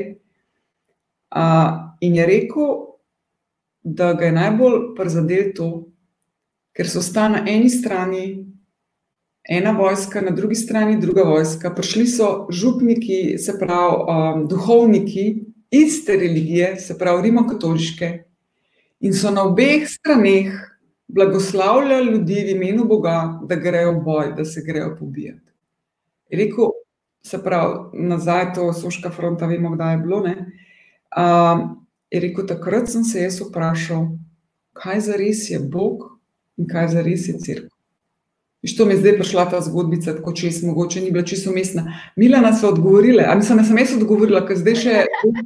In je rekel, da ga je najbolj prizadelo to, ker so sta na eni strani ena vojska, na drugi strani druga vojska. Prišli so župniki, se pravi duhovniki iste religije, se pravi rimokatoliške, in so na obeh straneh blagoslavljali ljudi v imenu Boga, da grejo v boj, da se grejo pobijati. Je rekel, se pravi, nazaj to Soška fronta, vemo, kdaj je bilo, ne? Je rekel, takrat sem se jaz vprašal, kaj zares je Bog in kaj zares je cerkev. Viš, to mi je zdaj prišla ta zgodbica, tako čez, mogoče ni bila čisto umestna. Milana so odgovorile, ali sem jaz odgovorila, ker zdaj še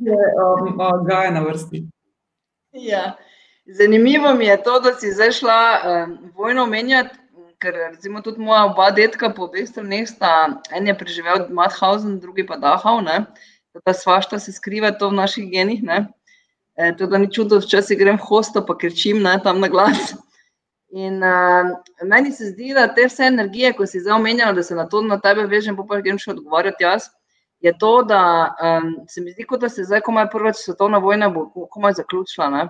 Gaja na vrsti. Ja, zanimivo mi je to, da si zdaj šla vojno omenjati, ker recimo tudi moja oba detka po obeh straneh sta, en je preživel Mauthausen, drugi pa Dachau, ne, da svašta se skriva to v naših genih, ne, to da ni čudo, včasih grem v hosto pa kričim, ne, tam na glas. In meni se zdi, da te vse energije, ko si zdaj omenjala, da se na to na tebe vežem, pa grem še odgovarjati jaz, je to, da se mi zdi, kot da se zdaj komaj prva svetovna vojna bo komaj zaključila, ne.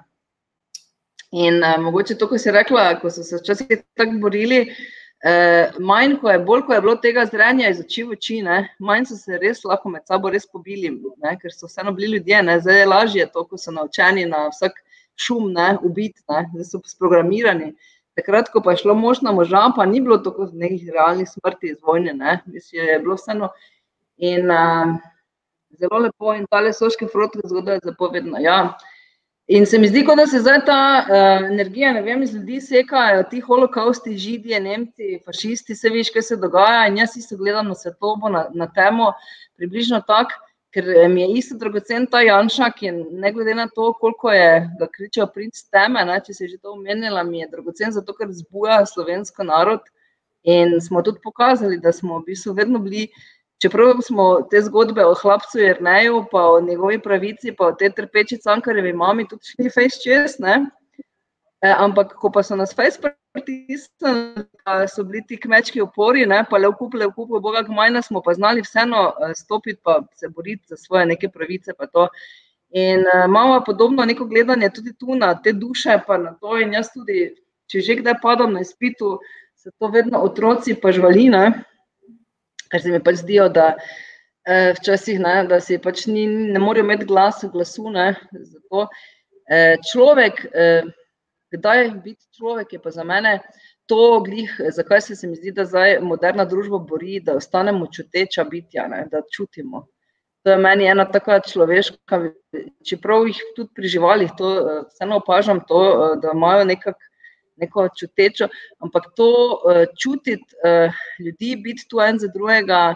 In mogoče to, ko si rekla, ko so se včasih tako borili, manj, bolj, ko je bilo tega zrenja iz oči v oči, ne, manj so se res lahko med sabo res pobili, ne, ker so vseeno bili ljudje, ne, zdaj je lažje to, ko so naučeni na vsak šum, ne, ubiti, ne, zdaj so sprogramirani. Takrat, ko pa je šlo mož na moža, pa ni bilo tako nekih realnih smrti iz vojne, ne, mislim, je bilo vseeno. In zelo lepo in tale Soški front zgodba je zapovedna, ja. In se mi zdi, kot da se zdaj ta energija, ne vem, iz ljudi sekajo, ti holokausti, židije, Nemci, fašisti, se viš, kaj se dogaja, in jaz isto gledam na svetlobo, na temo, približno tako, ker mi je isto dragocen ta Janša, ki ne glede na to, koliko je, ga kričal princ teme, ne, če si že to omenila, mi je dragocen zato, ker zbuja slovenski narod in smo tudi pokazali, da smo v bistvu vedno bili, čeprav smo te zgodbe o hlapcu Jerneju, pa o njegovi pravici, pa o te trpeči Cankarjevi mami tudi šli fejs čez, ne, ampak ko pa so nas fejs pritisnili, pa so bili ti kmečki upori, ne, pa levkup, Boga gmajna, smo pa znali vseeno stopiti pa se boriti za svoje neke pravice pa to. In imamo podobno neko gledanje tudi tu na te duše pa na to in jaz tudi, če že kdaj padam na izpitu, so to vedno otroci pa živali, ne, ker se mi pač zdijo, da včasih, ne, da si pač ne morejo imeti glasu, ne, zato človek, kdaj biti človek je pa za mene to glih, zakaj se mi zdi, da zdaj moderna družba bori, da ostanemo čuteča bitja, ne, da čutimo. To je meni ena taka človeška, čeprav jih tudi pri živalih, to vseeno opažam to, da imajo neko čutečo, ampak to čutiti ljudi, biti tu en za drugega,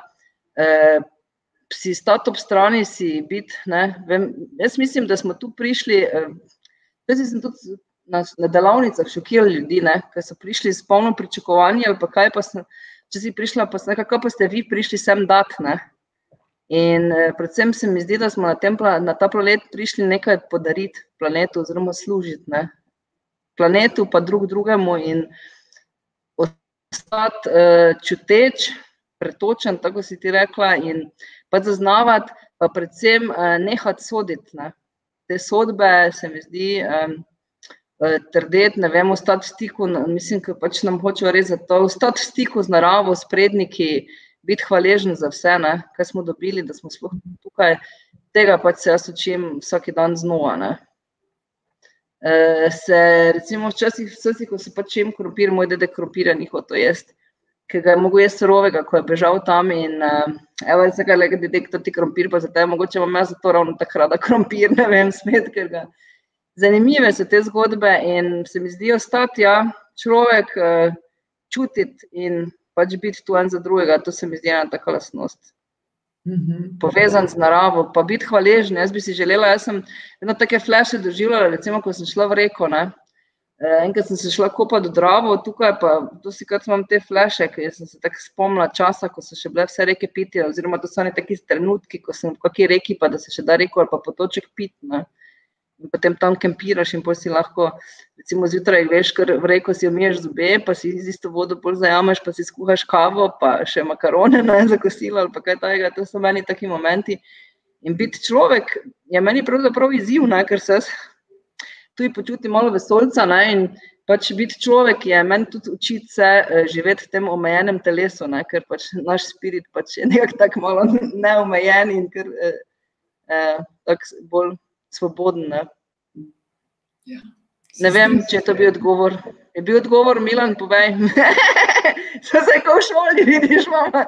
si stati ob strani, si biti, ne, vem, jaz mislim, da smo tu prišli, jaz sem tudi na delavnicah šokirali ljudi, ne, ker so prišli s polno pričakovanje ali pa kaj, pa sem, če si prišla, pa sem nekaj, kaj pa ste vi prišli sem dati, ne. In predvsem se mi zdi, da smo na ta planet prišli nekaj podariti planetu oziroma služiti, ne. Planetu pa drugemu in ostati čuteč, pretočen, tako si ti rekla, in pa zaznavati, pa predvsem nehati soditi, ne. Te sodbe se mi zdi trdeti, ne vem, ostati v stiku, mislim, ker pač nam hočejo res za to, ostati v stiku z naravo, s predniki, biti hvaležen za vse, ne, kaj smo dobili, da smo sploh tukaj, tega pač se jaz učim vsak dan znova, ne. Se recimo včasih, ko se pač jem krompir, moj dedek krompirja ni hotel jesti, ker ga je mogel jesti surovega, ko je bežal tam in evo, jaz nekaj lega, dedek, to ti krompir pa za tebe, mogoče imam jaz zato ravno tako rada krompir, ne vem, spet, ker ga. Zanimive so te zgodbe in se mi zdi ostati, ja, človek čutiti in pač biti tu en za drugega, to se mi zdi ena taka lastnost. Povezan z naravo, pa biti hvaležen, jaz bi si želela, jaz sem vedno take flashe doživljala, recimo, ko sem šla v reko, ne, enkrat sem se šla kopati do Dravo, tukaj pa dosikrat imam te fleše, ker sem se tako spomnila časa, ko so še bile vse reke piti, oziroma to so ne taki trenutki, ko sem v kakšni reki, pa da se še da reko ali pa potoček piti, ne. In potem tam kempiraš in potem si lahko, recimo zjutraj greš kar v reko, si umiješ zobe, pa si z isto vodo bolj zajameš, pa si skuhaš kavo, pa še makarone, ne, za kosilo ali pa kaj takega, to so meni taki momenti. In biti človek je meni pravzaprav izziv, ne, ker se jaz tudi počutim malo vesoljca, ne, in pač biti človek je meni tudi učiti se živeti v tem omejenem telesu, ne, ker pač naš spirit pač je nekako tako malo neomejen in ker tako bolj svoboden, ne. Ja. Ne vem, če je to bil odgovor. Je bil odgovor, Milan, povej. So se ko v šoli, vidiš, mama.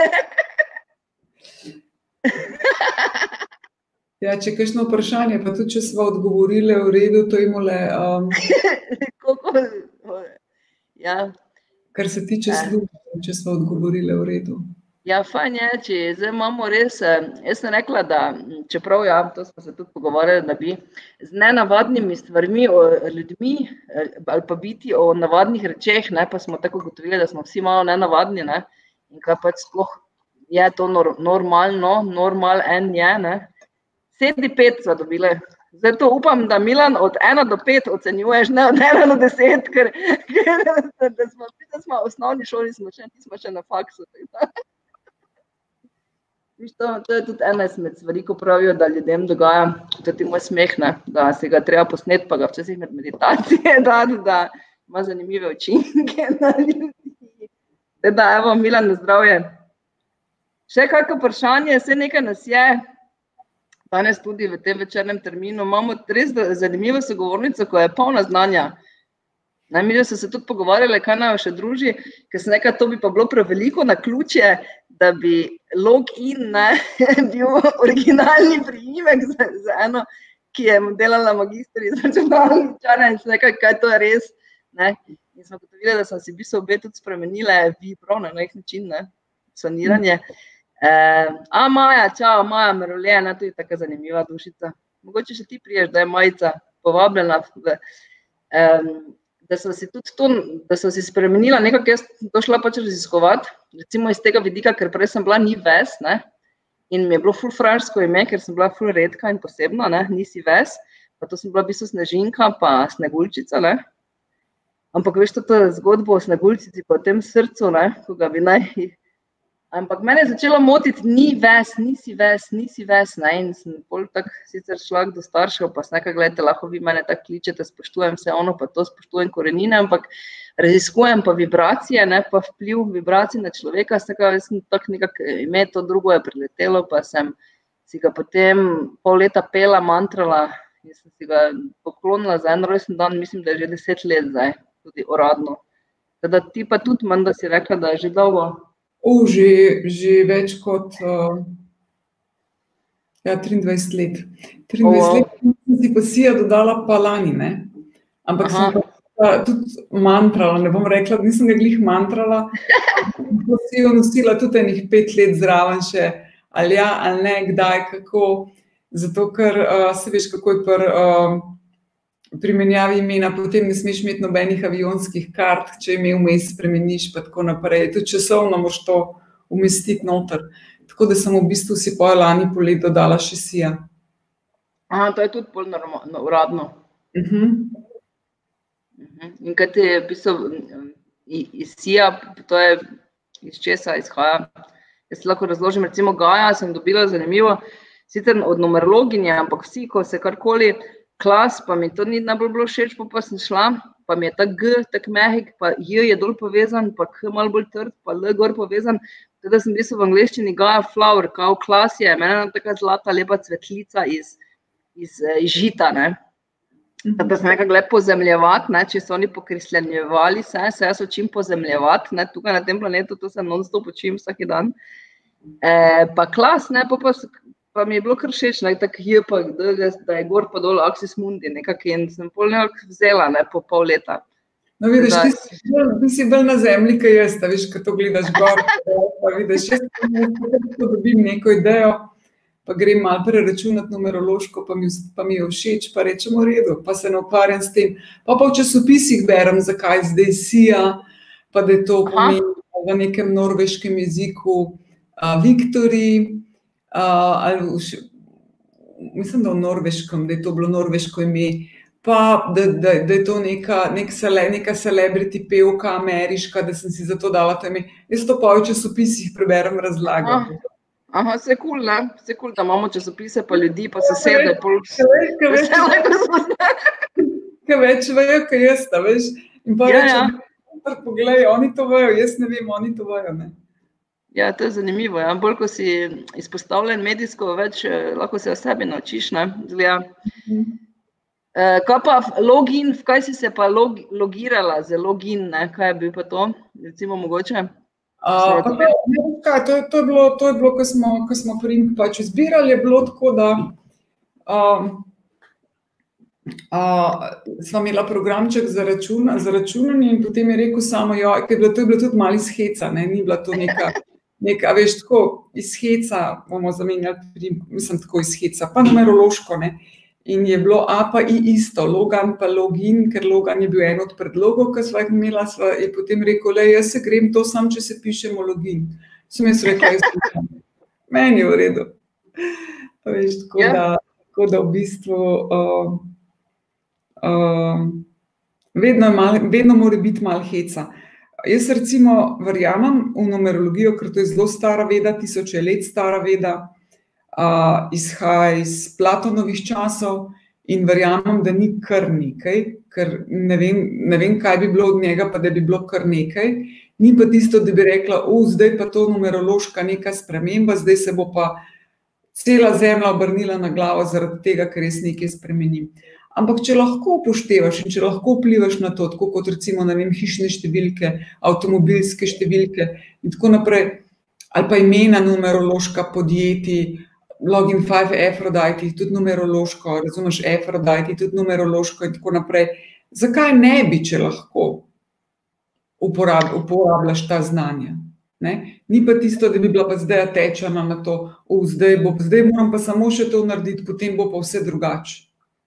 Ja, če kakšno vprašanje, pa tudi, če sva odgovorile v redu, to imole, Ja. kar se tiče službe, če sva odgovorile v redu. Ja, fajn je, če zdaj imamo res, jaz sem rekla, da čeprav, ja, to smo se tudi pogovarjali, da bi z nenavadnimi stvarmi o ljudmi ali pa biti o navadnih rečeh, ne, pa smo tako ugotovili, da smo vsi malo nenavadni, ne, in kaj pač sploh je to normalno, normal en je, ne. 7,5 sva dobile. Zdaj to upam, da Milan od 1 do 5 ocenjuješ, ne od 1 do 10, ker da smo v osnovni šoli, nismo še na faksu. To je tudi ena izmed stvari, ko pravijo, da ljudem dogaja, tudi moj smeh, ne, da se ga treba posneti, pa ga včasih med meditacije dati, da ima zanimive učinke na ljudi. Da, evo, Milan, na zdravje. Še kakšno vprašanje, saj nekaj nas je. Danes tudi v tem večernem terminu imamo res zanimivo sogovornico, ko je polna znanja. Mi smo se tudi pogovarjali, kaj naj še druži, ker sem nekaj, to bi pa bilo preveliko naključje, da bi login, ne, bil originalni priimek za eno, ki je delala magister iz računalničarja in sem nekaj, kaj to je res, ne. In smo gotovili, da sem si v bistvu obe tudi spremenile vibro na nek način, ne, saniranje. Maja, čao, Maja Merolje, to je taka zanimiva dušica. Mogoče še ti priješ, da je Majica povabljena, da so si tudi to, da so si spremenila nekako, jaz to šla pač raziskovati, recimo iz tega vidika, ker prej sem bila Nives, ne, in mi je bilo ful franško ime, ker sem bila ful redka in posebna, ne, Nisi Ves, pa to sem bila v bistvu Snežinka pa Sneguljčica, ne. Ampak veš, to zgodbo o Sneguljčici pa o tem srcu, ne, ko ga bi naj... Ampak mene je začelo motiti, nisi ves, ne, in sem bolj tako sicer šla do staršev, pa sem nekaj, gledajte, lahko vi mene tako kličete, spoštujem vse ono, pa to spoštujem korenine, ampak raziskujem pa vibracije, ne, pa vpliv vibracij na človeka, jaz sem tako nekako ime, to drugo je priletelo, pa sem si ga potem pol leta pela, mantrala, in sem si ga poklonila za en rojsten dan, mislim, da je že 10 let zdaj, tudi uradno. Teda ti pa tudi, da si rekla, da je že dolgo. Že več kot 23 let. 23 let sem si pa Sija dodala pa lani, ne? Ampak sem pa tudi mantrala, ne bom rekla, nisem ga glih mantrala, pa si jo nosila tudi enih 5 let zraven še, ali ja, ali ne, kdaj, kako, zato ker se veš, kako je pri menjavi imena, potem ne smeš imeti nobenih avionskih kart, če ime vmes spremeniš, pa tako naprej. Tudi časovno moraš to umestiti noter. Tako da sem v bistvu si po lani polet dodala še Sija. To je tudi bolj uradno. In kaj ti je v bistvu iz Sija, to je iz česa izhaja? Jaz lahko razložim, recimo Gaja sem dobila zanimivo, sicer od numerologinje, ampak vsi, ko se karkoli klas, pa mi to ni najbolj bilo všeč, pa sem šla, pa mi je ta G tak mehek, pa J je dol povezan, pa K malo bolj trd, pa L gor povezan, teda sem v bistvu v angleščini Gaia flower, kao klas je, mene taka zlata lepa cvetlica iz žita, ne. Da sem nekako le pozemljevati, ne, če so oni pokrisljenjevali se jaz učim pozemljevati, ne, tukaj na tem planetu, to se non-stop učim vsaki dan. Pa klas, ne, pa mi je bilo kar všeč, tako J pa D, da je gor pa dol Axis Mundi nekako in sem pol nekako vzela, ne, po pol leta. No, vidiš, ti si bolj na zemlji, kaj jaz, veš, ko to gledaš gor, pa vidiš, jaz dobim neko idejo, pa grem malo preračunati numerološko, pa mi je všeč, pa rečem v redu, pa se ne ukvarjam s tem. Pa v časopisih berem, zakaj zdaj sija, pa da je to pomeni v nekem norveškem jeziku Viktori, mislim, da v norveškem, da je to bilo norveško ime, pa da je to neka celebrity pevka ameriška, da sem si zato dala to ime. Jaz to pa v časopisih preberem razlago. Aha, se kul, ne? Se kul, da imamo časopise pa ljudi, pa sosede. Kaj več vejo, kaj jaz, da veš. In pa rečem, poglej, oni to vejo, jaz ne vem, oni to vejo, ne. Ja, to je zanimivo, ja. Bolj, ko si izpostavljen medijsko, več lahko se o sebi naučiš, ne. Kaj pa login, v kaj si se pa logirala za login, ne? Kaj je bil pa to, recimo mogoče? To je bilo, ko smo print pač izbirali, je bilo tako, da sva imela programček za računanje in potem je rekel samo, to je bilo tudi malo iz heca, ne, ni bila to neka, veš, tako iz heca bomo zamenjali, mislim, tako iz heca, pa numerološko, ne. In je bilo A pa I isto, logan pa login, ker logan je bil en od predlogov, ki sva jih imela, je potem rekel, jaz se grem to sam, če se pišemo login. Sem jaz rekla, meni je v redu. Veš, tako da v bistvu vedno mora biti malo heca. Jaz recimo verjamem v numerologijo, ker to je zelo stara veda, tisoče let stara veda, izhaja iz Platonovih časov in verjamem, da ni kar nekaj, ker ne vem, kaj bi bilo od njega, pa da bi bilo kar nekaj. Ni pa tisto, da bi rekla, zdaj pa to numerološka neka sprememba, zdaj se bo pa cela zemlja obrnila na glavo zaradi tega, ker jaz nekaj spremenim. Ampak če lahko upoštevaš in če lahko vplivaš na to, tako kot recimo, ne vem, hišne številke, avtomobilske številke in tako naprej, ali pa imena numerološka podjetij, Login 5 Aphrodite, tudi numerološko, razumeš, Aphrodite, tudi numerološko in tako naprej. Zakaj ne bi, če lahko uporabljaš ta znanja? Ni pa tisto, da bi bila pa zdaj tečena na to, zdaj moram pa samo še to narediti, potem bo pa vse drugače.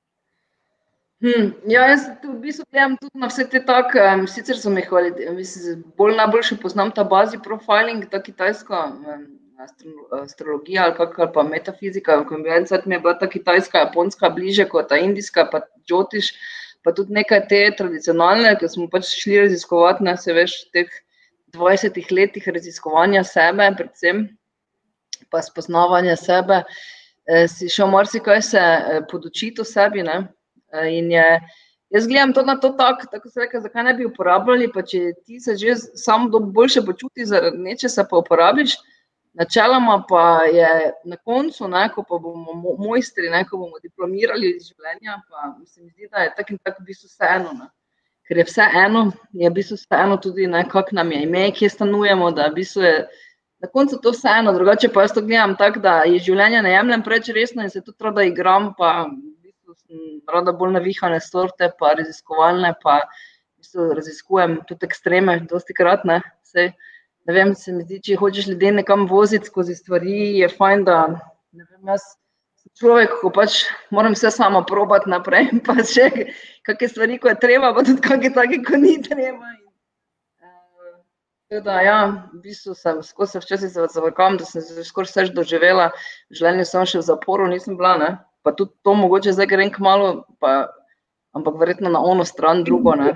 Ja, jaz v bistvu gledam tudi na vse te tak, sicer so me najboljše poznam ta bazi profiling, ta kitajska astrologija ali pa metafizika, mi je bila ta kitajska, japonska bliže kot ta indijska, pa džotiš, pa tudi nekaj te tradicionalne, ki smo pač šli raziskovati, ne, se veš, v teh 20 letih raziskovanja sebe, predvsem, pa spoznavanja sebe, si šel marsikaj se podučiti o sebi, ne. In jaz gledam to na to tako se reče, zakaj ne bi uporabljali, pa če ti se že sam boljše počuti zaradi nečesa, pa uporabiš, načeloma pa je na koncu, ko pa bomo mojstri, ko bomo diplomirali iz življenja, pa se mi zdi, da je tako in tako v bistvu vseeno, ker je vseeno, je v bistvu vseeno tudi, kak nam je ime, kje stanujemo, da v bistvu je na koncu to vseeno, drugače pa jaz to gledam tako, da je življenje ne jemljem preveč resno in se tudi rada igram, pa rada bolj navihane sorte, pa raziskovalne, pa v bistvu raziskujem tudi ekstreme, dostikrat, ne vem, se mi zdi, če hočeš ljudi nekam voziti skozi stvari, je fajn, da, ne vem, jaz človek, ko pač moram vse sama probati naprej, pa še kakšne stvari, ko je treba, pa tudi kakšne take, ko ni treba. Tako da, ja, v bistvu sem skozi včasih se zavrkam, da sem skoraj vse doživela, v življenju sem še v zaporu, nisem bila, ne. Pa tudi to mogoče zdaj grem kmalu, ampak verjetno na ono stran drugo, ne.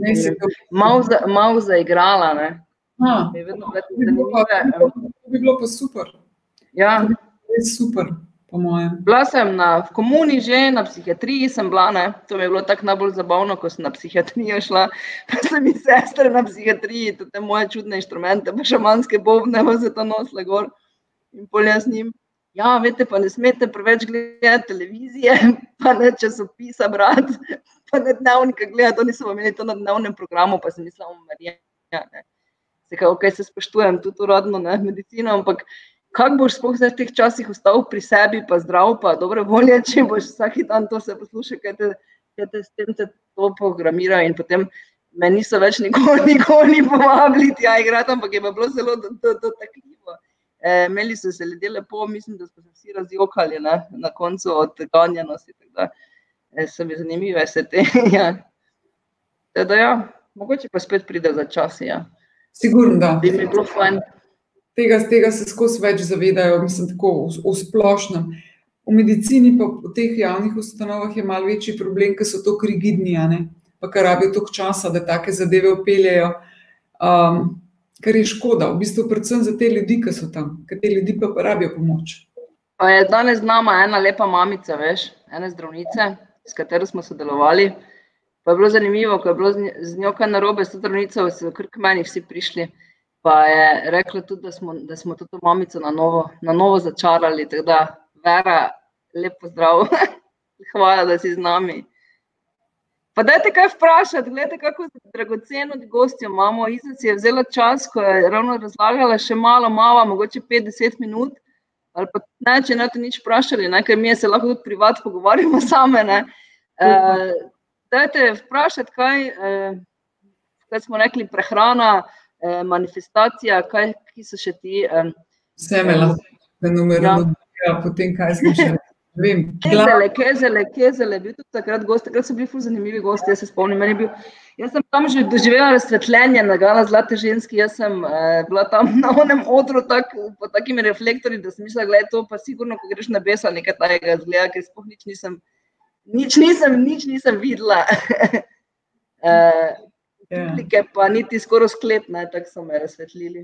Malo zaigrala, ne. Mi je vedno bilo zanimive. To bi bilo pa super. Ja. To bi bilo res super, po mojem. Bila sem v komuni že, na psihiatriji sem bila, ne. To mi je bilo tako najbolj zabavno, ko sem na psihiatrijo šla, pa so mi sestre na psihiatriji, te moje čudne inštrumente, pa šamanske bobne, pa se to nosile gor. In pol jaz njim, ja, veste, pa ne smete preveč gledati televizije, pa ne časopisa brati, pa ne dnevnika gledati, oni so imeli to na dnevnem programu, pa sem mislila, Marija, ne. Okay, se spoštujem tudi uradno, ne, medicino, ampak kako boš sploh v teh časih ostal pri sebi, pa zdrav, pa dobre volje, če boš vsak dan to se poslušal, kaj te s tem te to programira in potem me niso več nikoli povabili tja igrati, ampak je bilo zelo dotakljivo. Imeli so se ljudje lepo, mislim, da smo se vsi razjokali, ne, na koncu od ganjenosti. So mi zanimive vse te. Ja. Teda ja, mogoče pa spet pride za čas. Ja. Sigurno, da. Bi mi bilo fajn. Tega se skozi več zavedajo, mislim, tako v splošnem. V medicini pa v teh javnih ustanovah je malo večji problem, ker so toliko rigidni, pa kar rabijo toliko časa, da take zadeve vpeljejo, kar je škoda, v bistvu predvsem za te ljudi, ki so tam, ker te ljudi pa rabijo pomoč. Pa je danes z nama ena lepa mamica, veš, ene zdravnice, s katero smo sodelovali. Pa je bilo zanimivo, ko je bilo z njo kaj narobe, s to zdravnico so kar k meni vsi prišli. Pa je rekla tudi, da smo to mamico na novo začarali, tako da Vera, lep pozdrav, hvala, da si z nami. Pa dajte kaj vprašati, gledajte, kako dragoceno gostjo imamo. Iza si je vzela čas, ko je ravno razlagala še malo, mogoče 5-10 minut, ali pa ne, če ne to nič vprašali, ne, ker mi se lahko tudi privat pogovarjamo same. Ne. Dajte vprašati, kaj smo rekli, prehrana, manifestacija, ki so še ti. Vse me lahko numerologija, potem kaj smo še, ne vem. Kezele, bil tudi takrat gost, takrat so bili ful zanimivi gosti, jaz se spomnim, jaz sem tam že doživela razsvetljenje na gala Zlate ženski, jaz sem bila tam na onem odru pod takimi reflektorji, da sem mislila, gledaj, to pa sigurno, ko greš na besa, nekaj tajega zgleda, ker sploh nič nisem videla. Publike pa niti skoro sklep, tako so me razsvetlili.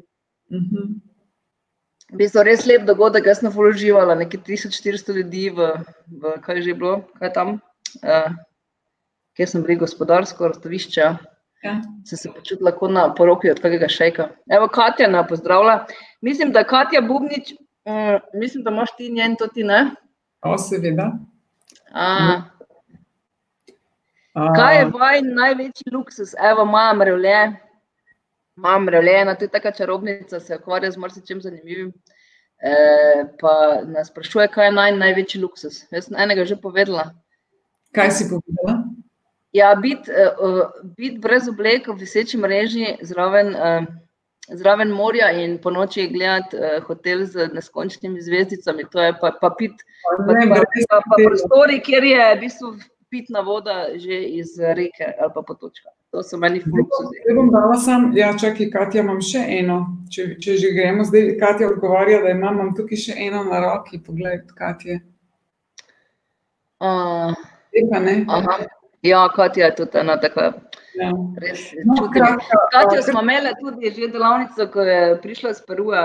V bistvu res lep dogodek, jaz sem ful uživala, nekaj 1400 ljudi v kaj že bilo, kaj tam, kjer sem bili gospodarsko razstavišče. Sem se počutila kot na poroki od kakega šejka. Evo, Katja nas pozdravlja. Mislim, da Katja Bubnič, mislim, da imaš ti njen, to ti ne? Seveda. Kaj je vaj največji luksus? Evo, Maja Mrevljena, to je taka čarobnica, se ukvarja z marsičem zanimivim. Pa nas sprašuje, kaj je največji luksus. Jaz sem enega že povedala. Kaj si povedala? Ja, biti brez obleka v viseči mreži zraven morja in po noči gledati hotel z neskončnimi zvezdicami, to je pa pit, pa prostori, kjer je v bistvu pitna voda že iz reke ali pa potočka. To so meni luksuzi. Zdaj bom dala čakaj, Katja, imam še eno, če že gremo, zdaj Katja odgovarja, da imam tukaj še eno na roki, pogled, Katja. Ja, Katja je tudi ena taka res čutina. Katja smo imeli tudi že delavnico, ko je prišla iz Peruja,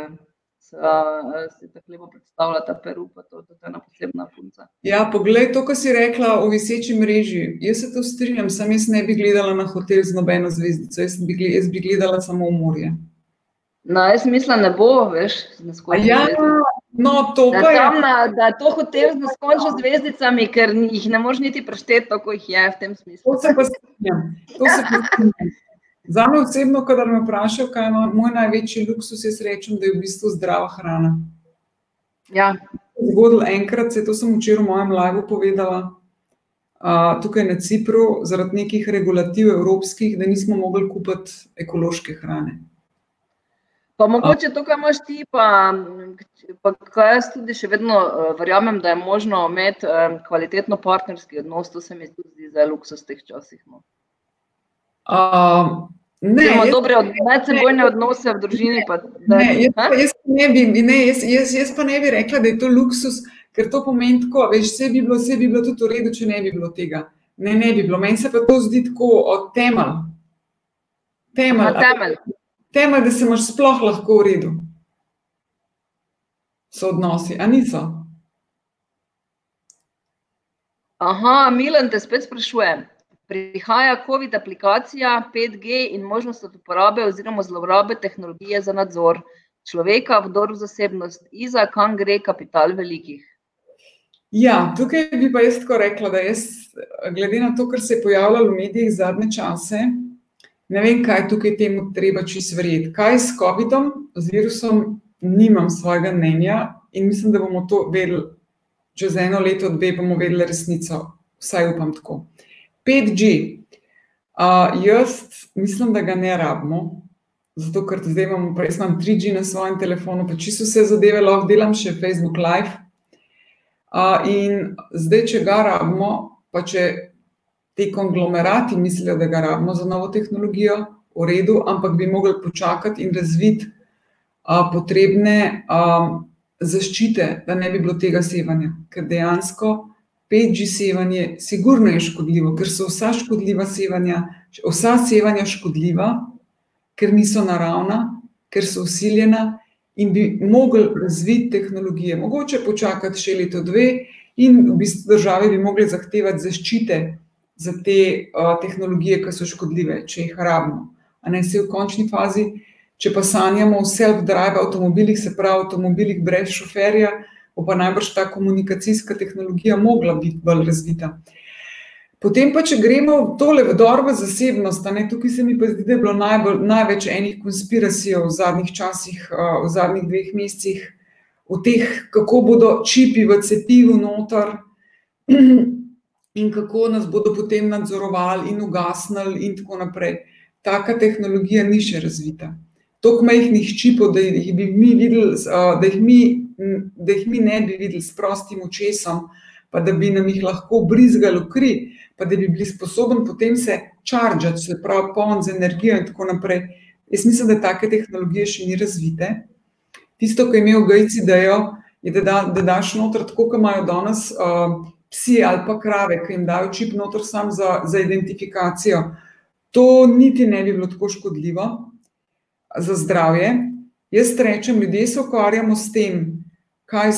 se tako lepo predstavlja ta Peru, pa to je ena posebna punca. Ja, poglej, to, ko si rekla o viseči mreži, jaz se to strinjam, sam jaz ne bi gledala na hotel z nobeno zvezdico, jaz bi gledala samo v morje. No, jaz mislim, ne bo, veš, z neskončno zvezdico. No, to pa je. Da je to hotel z neskončno zvezdicami, ker jih ne moš niti prešteti, toliko jih je v tem smislu. To se pa strinjam. Zame osebno, kadar me vprašajo, kaj je moj največji luksus, jaz rečem, da je v bistvu zdrava hrana. Ja. Zgodilo enkrat, to sem včeraj v mojem livu povedala, tukaj na Cipru, zaradi nekih regulativ evropskih, da nismo mogli kupiti ekološke hrane. Pa mogoče to, kaj imaš ti, pa kaj jaz tudi še vedno verjamem, da je možno imeti kvalitetno partnerski odnos, to se mi tudi zdi luksus v teh časih. Imamo dobre medsebojne odnose v družini. Jaz pa ne bi rekla, da je to luksus, ker to pomeni tako, veš, vse bi bilo tudi v redu, če ne bi bilo tega. Ne bi bilo. Meni se pa to zdi tako od temelj. Temelj, da se imaš sploh lahko v redu. So odnosi, a niso? Milan te spet sprašuje. Prihaja COVID aplikacija 5G in možnost uporabe oziroma zlorabe tehnologije za nadzor človeka, vdor v zasebnost. Iza, kam gre kapital velikih? Ja, tukaj bi pa jaz tako rekla, da jaz, glede na to, kar se je pojavljalo v medijih zadnje čase, ne vem, kaj tukaj temu treba čisto verjeti. Kaj s COVID-om, z virusom, nimam svojega mnenja in mislim, da bomo to vedeli, čez 1 leto, 2 bomo vedeli resnico. Vsaj upam tako. 5G. Jaz mislim, da ga ne rabimo. zato ker zdaj jaz imam 3G na svojem telefonu, pa čisto vse zadeve lahko delam, še Facebook Live. In zdaj, če ga rabimo, pa če te konglomerati mislijo, da ga rabimo za novo tehnologijo, v redu, ampak bi mogli počakati in razviti potrebne zaščite, da ne bi bilo tega sevanja, ker dejansko 5G sevanje sigurno je škodljivo, ker so vsa sevanja škodljiva, ker niso naravna, ker so vsiljena in bi mogli razviti tehnologije. Mogoče počakati še leto, 2 in v bistvu države bi mogli zahtevati zaščite za te tehnologije, ki so škodljive, če jih rabimo. A ne se v končni fazi, če pa sanjamo o self-drive avtomobilih, se pravi avtomobilih brez šoferja, bo pa najbrž ta komunikacijska tehnologija mogla biti bolj razvita. Potem pa, če gremo tole vdor v zasebnost, tukaj se mi pa zdi, da je bilo največ enih konspiracijev v zadnjih časih, v zadnjih 2 mesecih, o teh, kako bodo čipi v cepivu noter in kako nas bodo potem nadzorovali in ugasnili in tako naprej. Taka tehnologija ni še razvita. Toliko majhnih čipov, da jih mi videli, da jih mi ne bi videli s prostim očesom, pa da bi nam jih lahko brizgali v kri, pa da bi bili sposobni potem se čaržati, se pravi poln z energijo in tako naprej. Jaz mislim, da take tehnologije še ni razvite. Tisto, ko je imel Gates idejo, je, da daš noter tako, kot imajo danes psi ali pa krave, ki jim dajo čip noter sam za identifikacijo. To niti ne bi bilo tako škodljivo za zdravje. Jaz rečem, ljudje se ukvarjamo s tem, kaj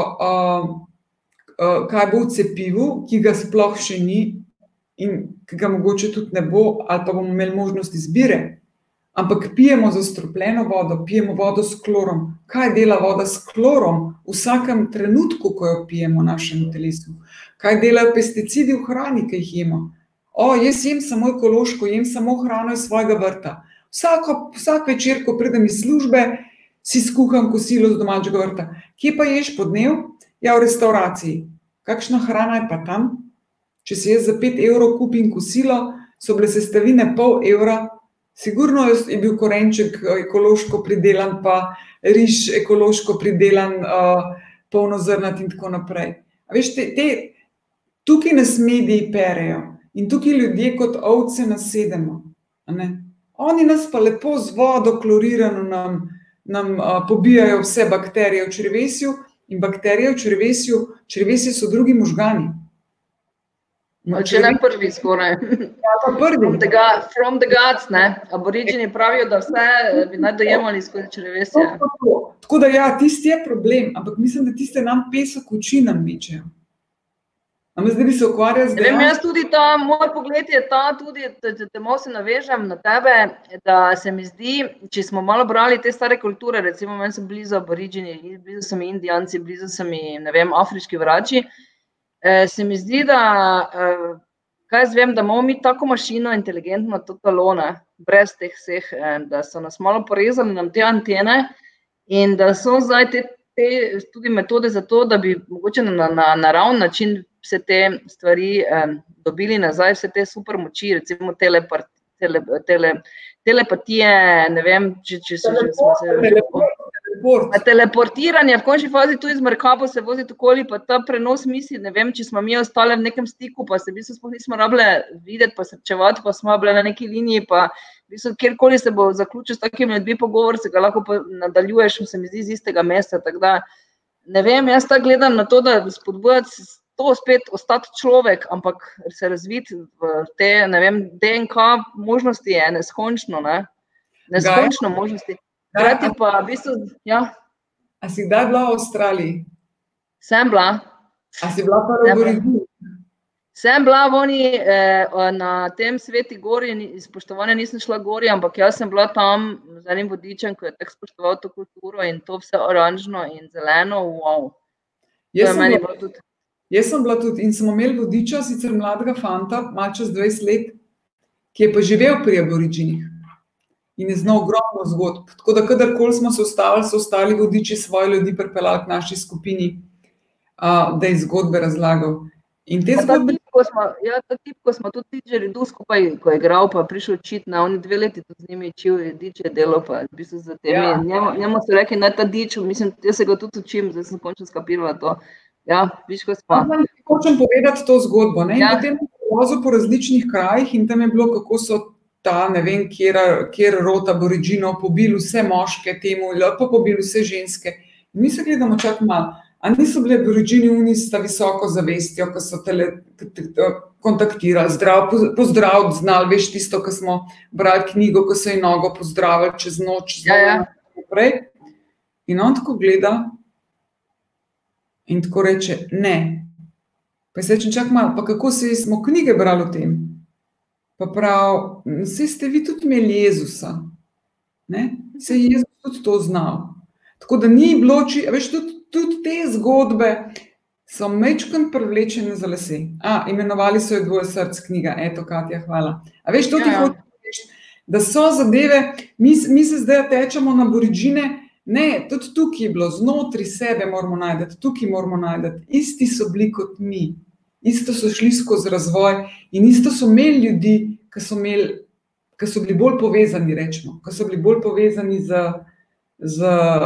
bo v cepivu, ki ga sploh še ni in ki ga mogoče tudi ne bo, ali pa bomo imeli možnost izbire. Ampak pijemo zastrupljeno vodo, pijemo vodo s klorom. Kaj dela voda s klorom v vsakem trenutku, ko jo pijemo našemu telesu? Kaj delajo pesticidi v hrani, ki jih jemo? Jaz jem samo ekološko, jem samo hrano iz svojega vrta. Vsak večer, ko pridem iz službe, si skuham kosilo z domačega vrta. Kje pa ješ po dnev? Ja, v restavraciji. Kakšna hrana je pa tam? Če si jaz za 5 evrov kupim kosilo, so bile sestavine pol evra, sigurno je bil korenček ekološko pridelan, pa riž ekološko pridelan, polnozrnat in tako naprej. A veš, tukaj nas mediji perejo in tukaj ljudje kot ovce nasedemo. Oni nas pa lepo z vodo klorirano nam pobijajo vse bakterije v črevesju in bakterije v črevesju so drugi možgani. Če ne prvi skoraj. From the gods, ne. Aborigeni pravijo, da vse bi naj dojemali skozi črevesje. Tako da ja, tisti je problem, ampak mislim, da tiste nam pesek v oči nam mečejo. Zdaj bi se ukvarjali z jaz tudi moj pogled je tudi, da malo se navežem na tebe, da se mi zdi, če smo malo brali te stare kulture, recimo meni so blizu aborigeni, blizu so mi Indijanci, blizu so mi, ne vem, afriški vrači, se mi zdi, da, kaj jaz vem, da imamo mi tako mašino inteligentno totalo, brez teh vseh, da so nas malo porezali nam te antene in da so zdaj te tudi metode za to, da bi mogoče na naravn način vse te stvari dobili nazaj, vse te super moči, recimo telepatije, ne vem, če smo se... Teleportiranje, v končni fazi tu iz Merkaba se vozi okoli, pa ta prenos misli, ne vem, če smo mi ostali v nekem stiku, pa se v bistvu sploh nismo rabili videti, pa srečevati, pa smo bili na neki liniji, pa v bistvu kjerkoli se bo zaključil s takimi ljudmi pogovor, se ga lahko nadaljuješ, se mi zdi z istega mesta, tako da, ne vem, jaz tako gledam na to, da spodbujati to spet ostati človek, ampak se razviti v te, ne vem, DNK možnosti je neskončno, neskončno možnosti. Hrati pa v bistvu, ja. A si kdaj bila v Avstraliji? Sem bila. A si bila pa v Aborigini? Sem bila na tem Sveti gori, spoštovanja nisem šla gori, ampak jaz sem bila tam z enim vodičem, ko je tako spoštoval to kulturo in to vse oranžno in zeleno, wow. Jaz sem bila tudi in smo imeli vodiča, sicer mladega fanta, malo čez 20 let, ki je pa živel pri Aboriginih. In je znal ogromno zgodb. Tako da kadarkoli smo se ustavili, so ostali vodiči svoje ljudi pripeljali k naši skupini, da je zgodbe razlagal. In te zgodbe ta tip, ko smo tudi didžeridu skupaj, ko je igral, pa prišel učiti, na oni 2 leti tudi z njimi učil, didžer delo, pa v bistvu za temi. Njemu so rekli, naj ta dič, mislim, jaz se ga tudi učim, zdaj sem končno skapirala to. Ja, viš, ko smo. Hočem povedati to zgodbo, ne? In potem sem vozil po različnih krajih in tam je bilo, kako so ta, ne vem, kjer rod aboriginov pobili vse moške temu, pa pobili vse ženske. In mi se gledamo čak malo. A niso bile aborigini uni s ta visoko zavestjo, ko so kontaktirali, pozdraviti znali, veš tisto, ko smo brali knjigo, ko so ji nogo pozdravili čez noč, naprej. In on tako gleda in tako reče, ne. Pa se reče, čak malo, pa kako smo knjige brali o tem? Pa prav, saj ste vi tudi imeli Jezusa, ne? Saj je Jezus tudi to znal. Tako da ni bilo, veš, tudi te zgodbe so mečkam privlečene za lase. Imenovali so jo Dvoje src knjiga, eto, Katja, hvala. A veš, to ti hočem reči, da so zadeve, mi se zdaj tečemo na aborigine, ne, tudi tukaj je bilo, znotri sebe moramo najdeti, tukaj moramo najdeti, isti so bili kot mi, isto so šli skozi razvoj in isto so imeli ljudi, ki so bili bolj povezani, rečemo, ki so bili bolj povezani z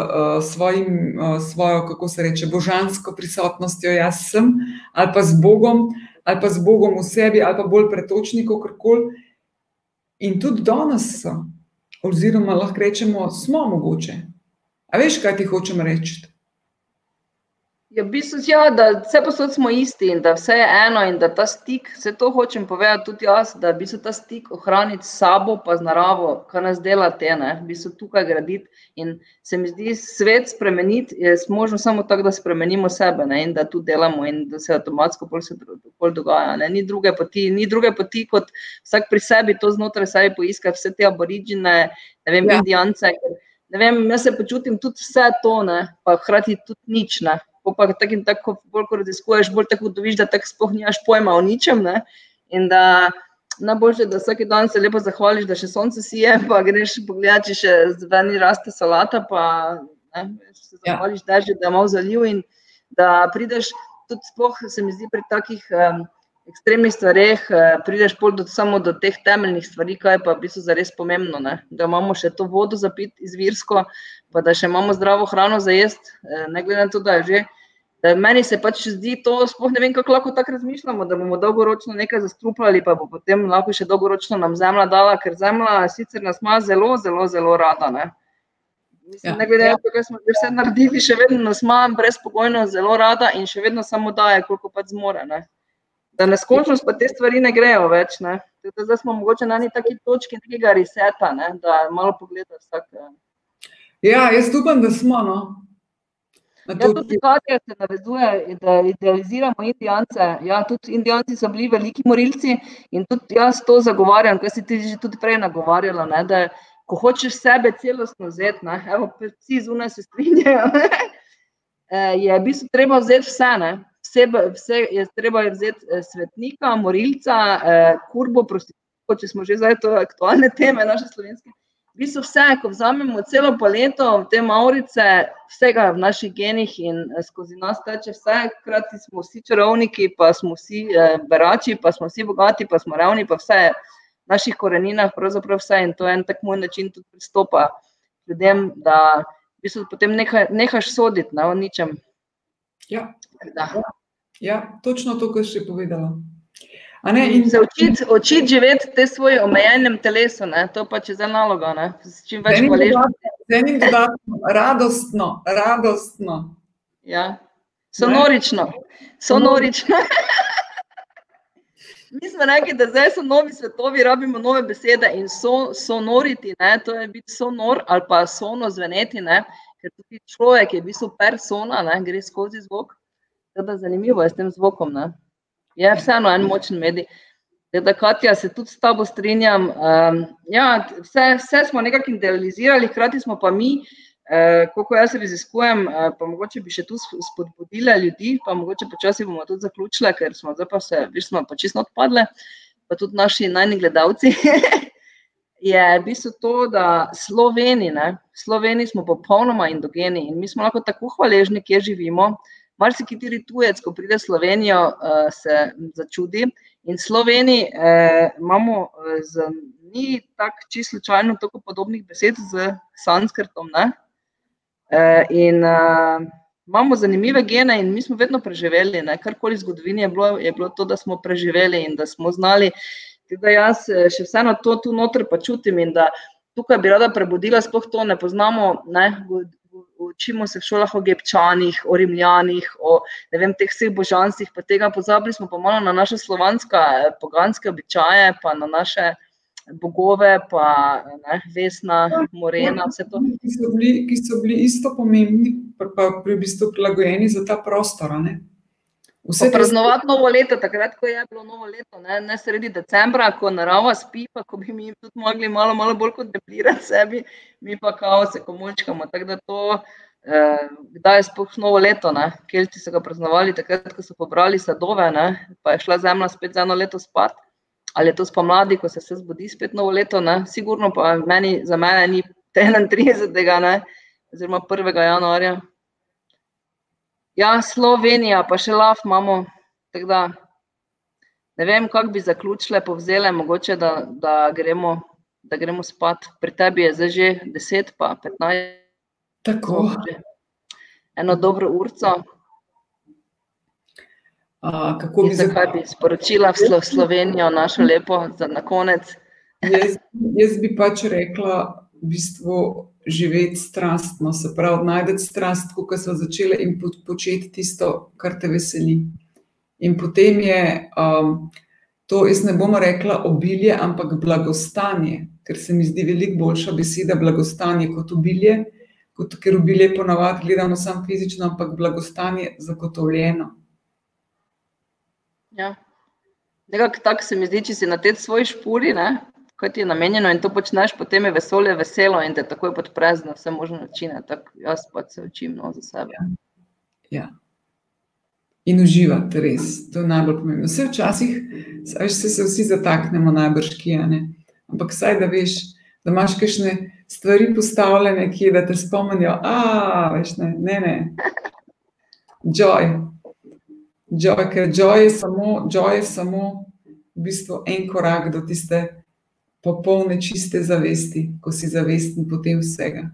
svojo, kako se reče, božansko prisotnostjo, jaz sem, ali pa z Bogom v sebi, ali pa bolj pretočni, kakorkoli. In tudi danes so, oziroma lahko rečemo, smo mogoče. A veš, kaj ti hočem reči? Ja, v bistvu, da vse posod smo isti in da vse je eno in da ta stik, vse to hočem povedati tudi jaz, da v bistvu ta stik ohraniti s sabo pa z naravo, kar nas dela te, ne, v bistvu tukaj graditi in se mi zdi svet spremeniti, je možno samo tako, da spremenimo sebe, ne, in da tu delamo in da se avtomatsko bolj dogaja, ne, ni druge poti kot vsak pri sebi to znotraj sebi poiskati, vse te aborigine, ne vem, Indijance, ne vem, jaz se počutim tudi vse to, ne, pa hkrati tudi nič, ne. Pa tako in tako, bolj ko raziskuješ, bolj tako dobiš, da tako sploh nimaš pojma o ničem, ne, in da najboljše, da vsaki dan se lepo zahvališ, da še sonce sije, pa greš pogledati, če še veni raste salata, pa ne, se zahvališ dežju, da je malo zaliv in da prideš, tudi sploh se mi zdi pri takih ekstremnih stvareh, prideš samo do teh temeljnih stvari, kaj je pa v bistvu zares pomembno, ne, da imamo še to vodo za piti izvirsko, pa da še imamo zdravo hrano za jesti, ne glede na to, da je že. Meni se pač zdi to, sploh ne vem, kako lahko tako razmišljamo, da bomo dolgoročno nekaj zastrupljali, pa bo potem lahko še dolgoročno nam zemlja dala, ker zemlja sicer nas ima zelo, zelo, zelo rada, ne. Mislim, ne glede na to, kaj smo vse naredili, še vedno nas ima brezpogojno zelo rada in še vedno samo daje, koliko pač zmore, ne. Da neskončnost pa te stvari ne grejo več, ne. Zdaj smo mogoče na eni taki točki nekega reseta, ne, da malo pogleda vsak. Ja, jaz upam, da smo, no. Tudi Katja se navezuje, da idealiziramo Indijance. Ja, tudi Indijanci so bili veliki morilci in tudi jaz to zagovarjam, kar si ti že tudi prej nagovarjala, ne, da ko hočeš sebe celostno vzeti, ne, evo, vsi zunaj se strinjajo, je v bistvu treba vzeti vse, ne. Vse je treba vzeti svetnika, morilca, kurbo, prostitutko, če smo že zdaj to aktualne teme naše slovenske. V bistvu vse, ko vzamemo celo paleto, te Maurice, vsega v naših genih in skozi nas teče vse, hkrati smo vsi čarovniki, pa smo vsi berači, pa smo vsi bogati, pa smo revni, pa vse je v naših koreninah, pravzaprav vse in to je en tak moj način tudi pristopa ljudem, da v bistvu potem nehaš soditi, ne, o ničem. Ja, točno to, kar si povedala. In se učiti živeti te svoje omejenem telesu, ne, to pač je zdaj naloga, ne, s čim več hvaležnosti. Z enim dodatno, radostno. Ja, sonorično. Mi smo rekli, da zdaj so novi svetovi, rabimo nove besede in sonoriti, ne, to je biti sonor ali pa sono zveneti, ne, ker tudi človek je v bistvu persona, ne, gre skozi zvok, teda zanimivo je s tem zvokom, ne. Je vseeno en močen medij. Da, Katja, se tudi s tabo strinjam. Ja, vse smo nekako idealizirali, hkrati smo pa mi, koliko jaz raziskujem, pa mogoče bi še tu spodbudile ljudi, pa mogoče počasi bomo tudi zaključile, ker smo zdaj pa smo pa čisto odpadle, pa tudi naši najni gledalci, je v bistvu to, da Sloveni smo popolnoma indogeni in mi smo lahko tako hvaležni, kje živimo, marsikateri tujec, ko pride v Slovenijo, se začudi. In v Sloveniji imamo ni tako čisto slučajno toliko podobnih besed z sanskrtom, ne? In imamo zanimive gene in mi smo vedno preživeli, ne? Karkoli v zgodovini je bilo to, da smo preživeli in da smo znali. Da jaz še vseeno to tu noter pa čutim in da tukaj bi rada prebudila, sploh to ne poznamo, ne? Učimo se v šolah o Egipčanih, o Rimljanih, o ne vem, teh vseh božanstvih, pa tega pozabili smo pa malo na naše slovanske, poganske običaje, pa na naše bogove, pa ne, Vesna, Morena, vse to. Ki so bili isto pomembni, pa v bistvu prilagojeni za ta prostor, ne? Praznovati novo leto, takrat, ko je bilo novo leto, ne sredi decembra, ko narava spi, pa ko bi mi tudi mogli malo bolj kontemplirati sebi, mi pa kao se komolčkamo, tako da to, kdaj je sploh novo leto, ne, Kelti so ga praznovali takrat, ko so pobrali sadove, ne, pa je šla zemlja spet za eno leto spat, ali je to spomladi, ko se zbudi spet novo leto, ne, sigurno pa za mene ni 31. ne, oziroma 1. januarja. Ja, Slovenija, pa še laf imamo, tako da ne vem, kako bi zaključile, povzele, mogoče, da gremo spat. Pri tebi je zdaj že 10 pa 15. Tako. Eno dobro urco. Kako bi zakaj bi sporočila v Slovenijo našo lepo za na konec? Jaz bi pač rekla, v bistvu živeti strastno, se pravi, najdeti strast, ko so začele in početi tisto, kar te veseli. In potem je to, jaz ne bom rekla obilje, ampak blagostanje, ker se mi zdi veliko boljša beseda blagostanje kot obilje, ker obilje ponavadi gledano samo fizično, ampak blagostanje zagotovljeno. Ja, nekako tako se mi zdi, če si na tej svoji špuri, ne? Kaj ti je namenjeno in to počneš, potem je vesolje veselo in te takoj podpre na vse možne načine. Tako jaz pač se učim za sebe. Ja. In uživati, res. To je najbolj pomembno. Vse včasih, se vsi zataknemo najbrž kje, ne? Ampak saj, da veš, da imaš kakšne stvari postavljene, kje, da te spomnijo, veš, ne. Joy. Ker joy je samo v bistvu en korak do tiste popolne, čiste zavesti, ko si zavesten potem vsega.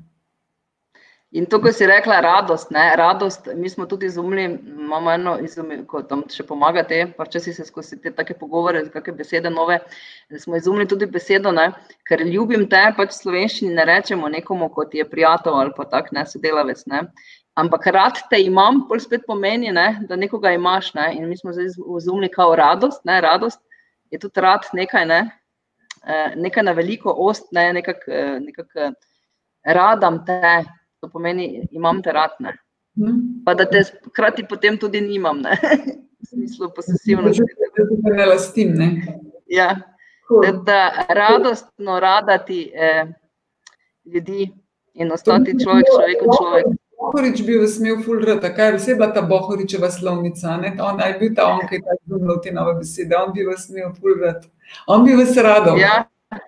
In to, ko si rekla radost, ne, radost, mi smo tudi izumili, imamo eno ko tam še pomagate, pa včasih se skozi te take pogovore, kakve besede nove, smo izumili tudi besedo, ne, ker ljubim te, pač v slovenščini ne rečemo nekomu, kot je prijatelj ali pa tak, ne, sodelavec, ne, ampak rad te imam, pol spet pomeni, ne, da nekoga imaš, ne, in mi smo zdaj izumili kao radost, ne, radost je tudi rad nekaj, ne, nekaj na veliko ost, ne, nekak radam te, to pomeni, imam te rad, ne. Pa da te hkrati potem tudi nimam, ne, v smislu posesivnosti. Da te ne lastim, ne. Ja, da radostno radati ljudi in ostati človek. Bohorič bi vas imel ful rad, kaj vse je bila ta Bohoričeva slovnica, ne, on je bil ta on, ki je tako izumljal te nove besede, on bi vas imel ful rad. On bi vas radil. Ja,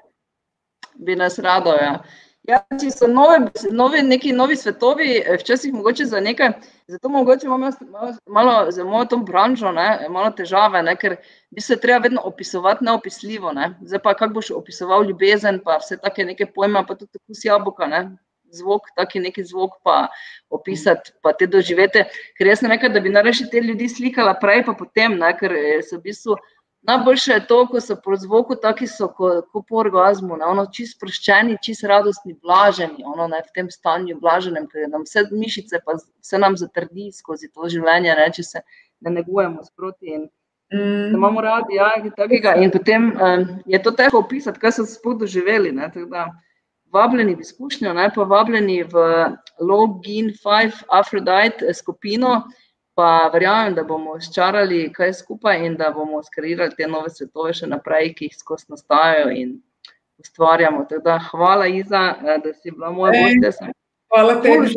bi nas radil, ja. Ja, če so neki novi svetovi, včasih mogoče za nekaj, zato mogoče imam malo za mojo tom branžo, ne, malo težave, ne, ker bi se treba vedno opisovati neopisljivo, ne. Zdaj pa, kako boš opisoval ljubezen, pa vse take neke pojme, pa tudi okus jabolka, ne. Zvok, taki neki zvok pa opisati, pa te doživete, ker jaz sem rekla, da bi najraje te ljudi slikala prej pa potem, ne, ker so v bistvu najboljše je to, ko so po zvoku taki so, ko po orgazmu, ne, ono čist sproščeni, čist radostni, blaženi, ono, ne, v tem stanju blaženem, ker nam vse mišice pa vse nam zatrdi skozi to življenje, ne, če se ne negujemo sproti in da imamo radi, ja, takega in potem je to težko opisati, kaj so sploh doživeli, ne, tako da vabljeni v izkušnjo, ne, pa vabljeni v Login 5 Aphrodite skupino, pa verjamem, da bomo sčarali kaj skupaj in da bomo skreirali te nove svetove še naprej, ki jih skozi nastajajo in ustvarjamo. Tako da hvala, Iza, da si bila moja gostja. Hvala tebi.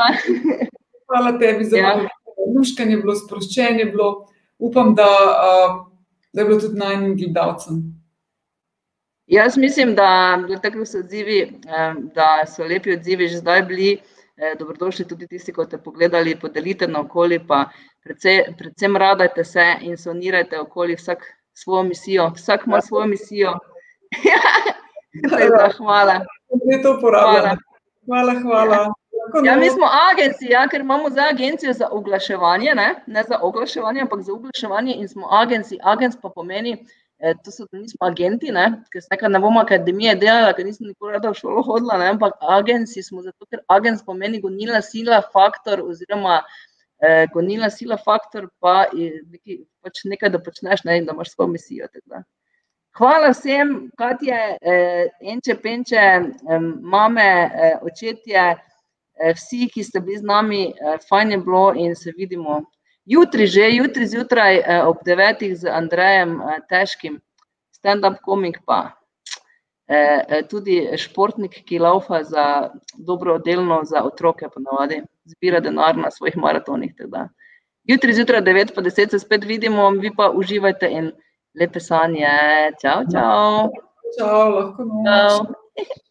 Hvala tebi za luškanje, bilo sproščenje, bilo, upam, da je bilo tudi najnim gledalcem. Jaz mislim, da tako so odzivi, da so lepi odzivi že zdaj bili, dobrodošli tudi tisti, ko ste pogledali, podelite na okoli, pa predvsem radajte se in sonirajte okoli vsak svojo misijo. Vsak ima svojo misijo. Hvala. Hvala. Ja, mi smo agenci, ja, ker imamo za agencijo za oglaševanje, ne za oglaševanje, ampak za oglaševanje in smo agenci. Agenc pa pomeni, to so, da nismo agenti, ker se nekaj ne bomo akademije delala, ker nisem nikoli rada v šolo hodila, ampak agenci smo zato, ker agenc pomeni gonilna sila, faktor oziroma gonilna sila, faktor pa pač nekaj, da počneš in da imaš svojo misijo. Hvala vsem, Katje, Enče, Penče, mame, očetje, vsi, ki ste bili z nami, fajn je bilo in se vidimo jutri zjutraj ob 9 z Andrejem Težkim, stand-up komik pa tudi športnik, ki laufa za dobrodelno za otroke ponavadi, zbira denar na svojih maratonih. Jutri zjutraj 9:10 se spet vidimo, vi pa uživajte in lepe sanje. Čau, čau. Čau, lahko noč.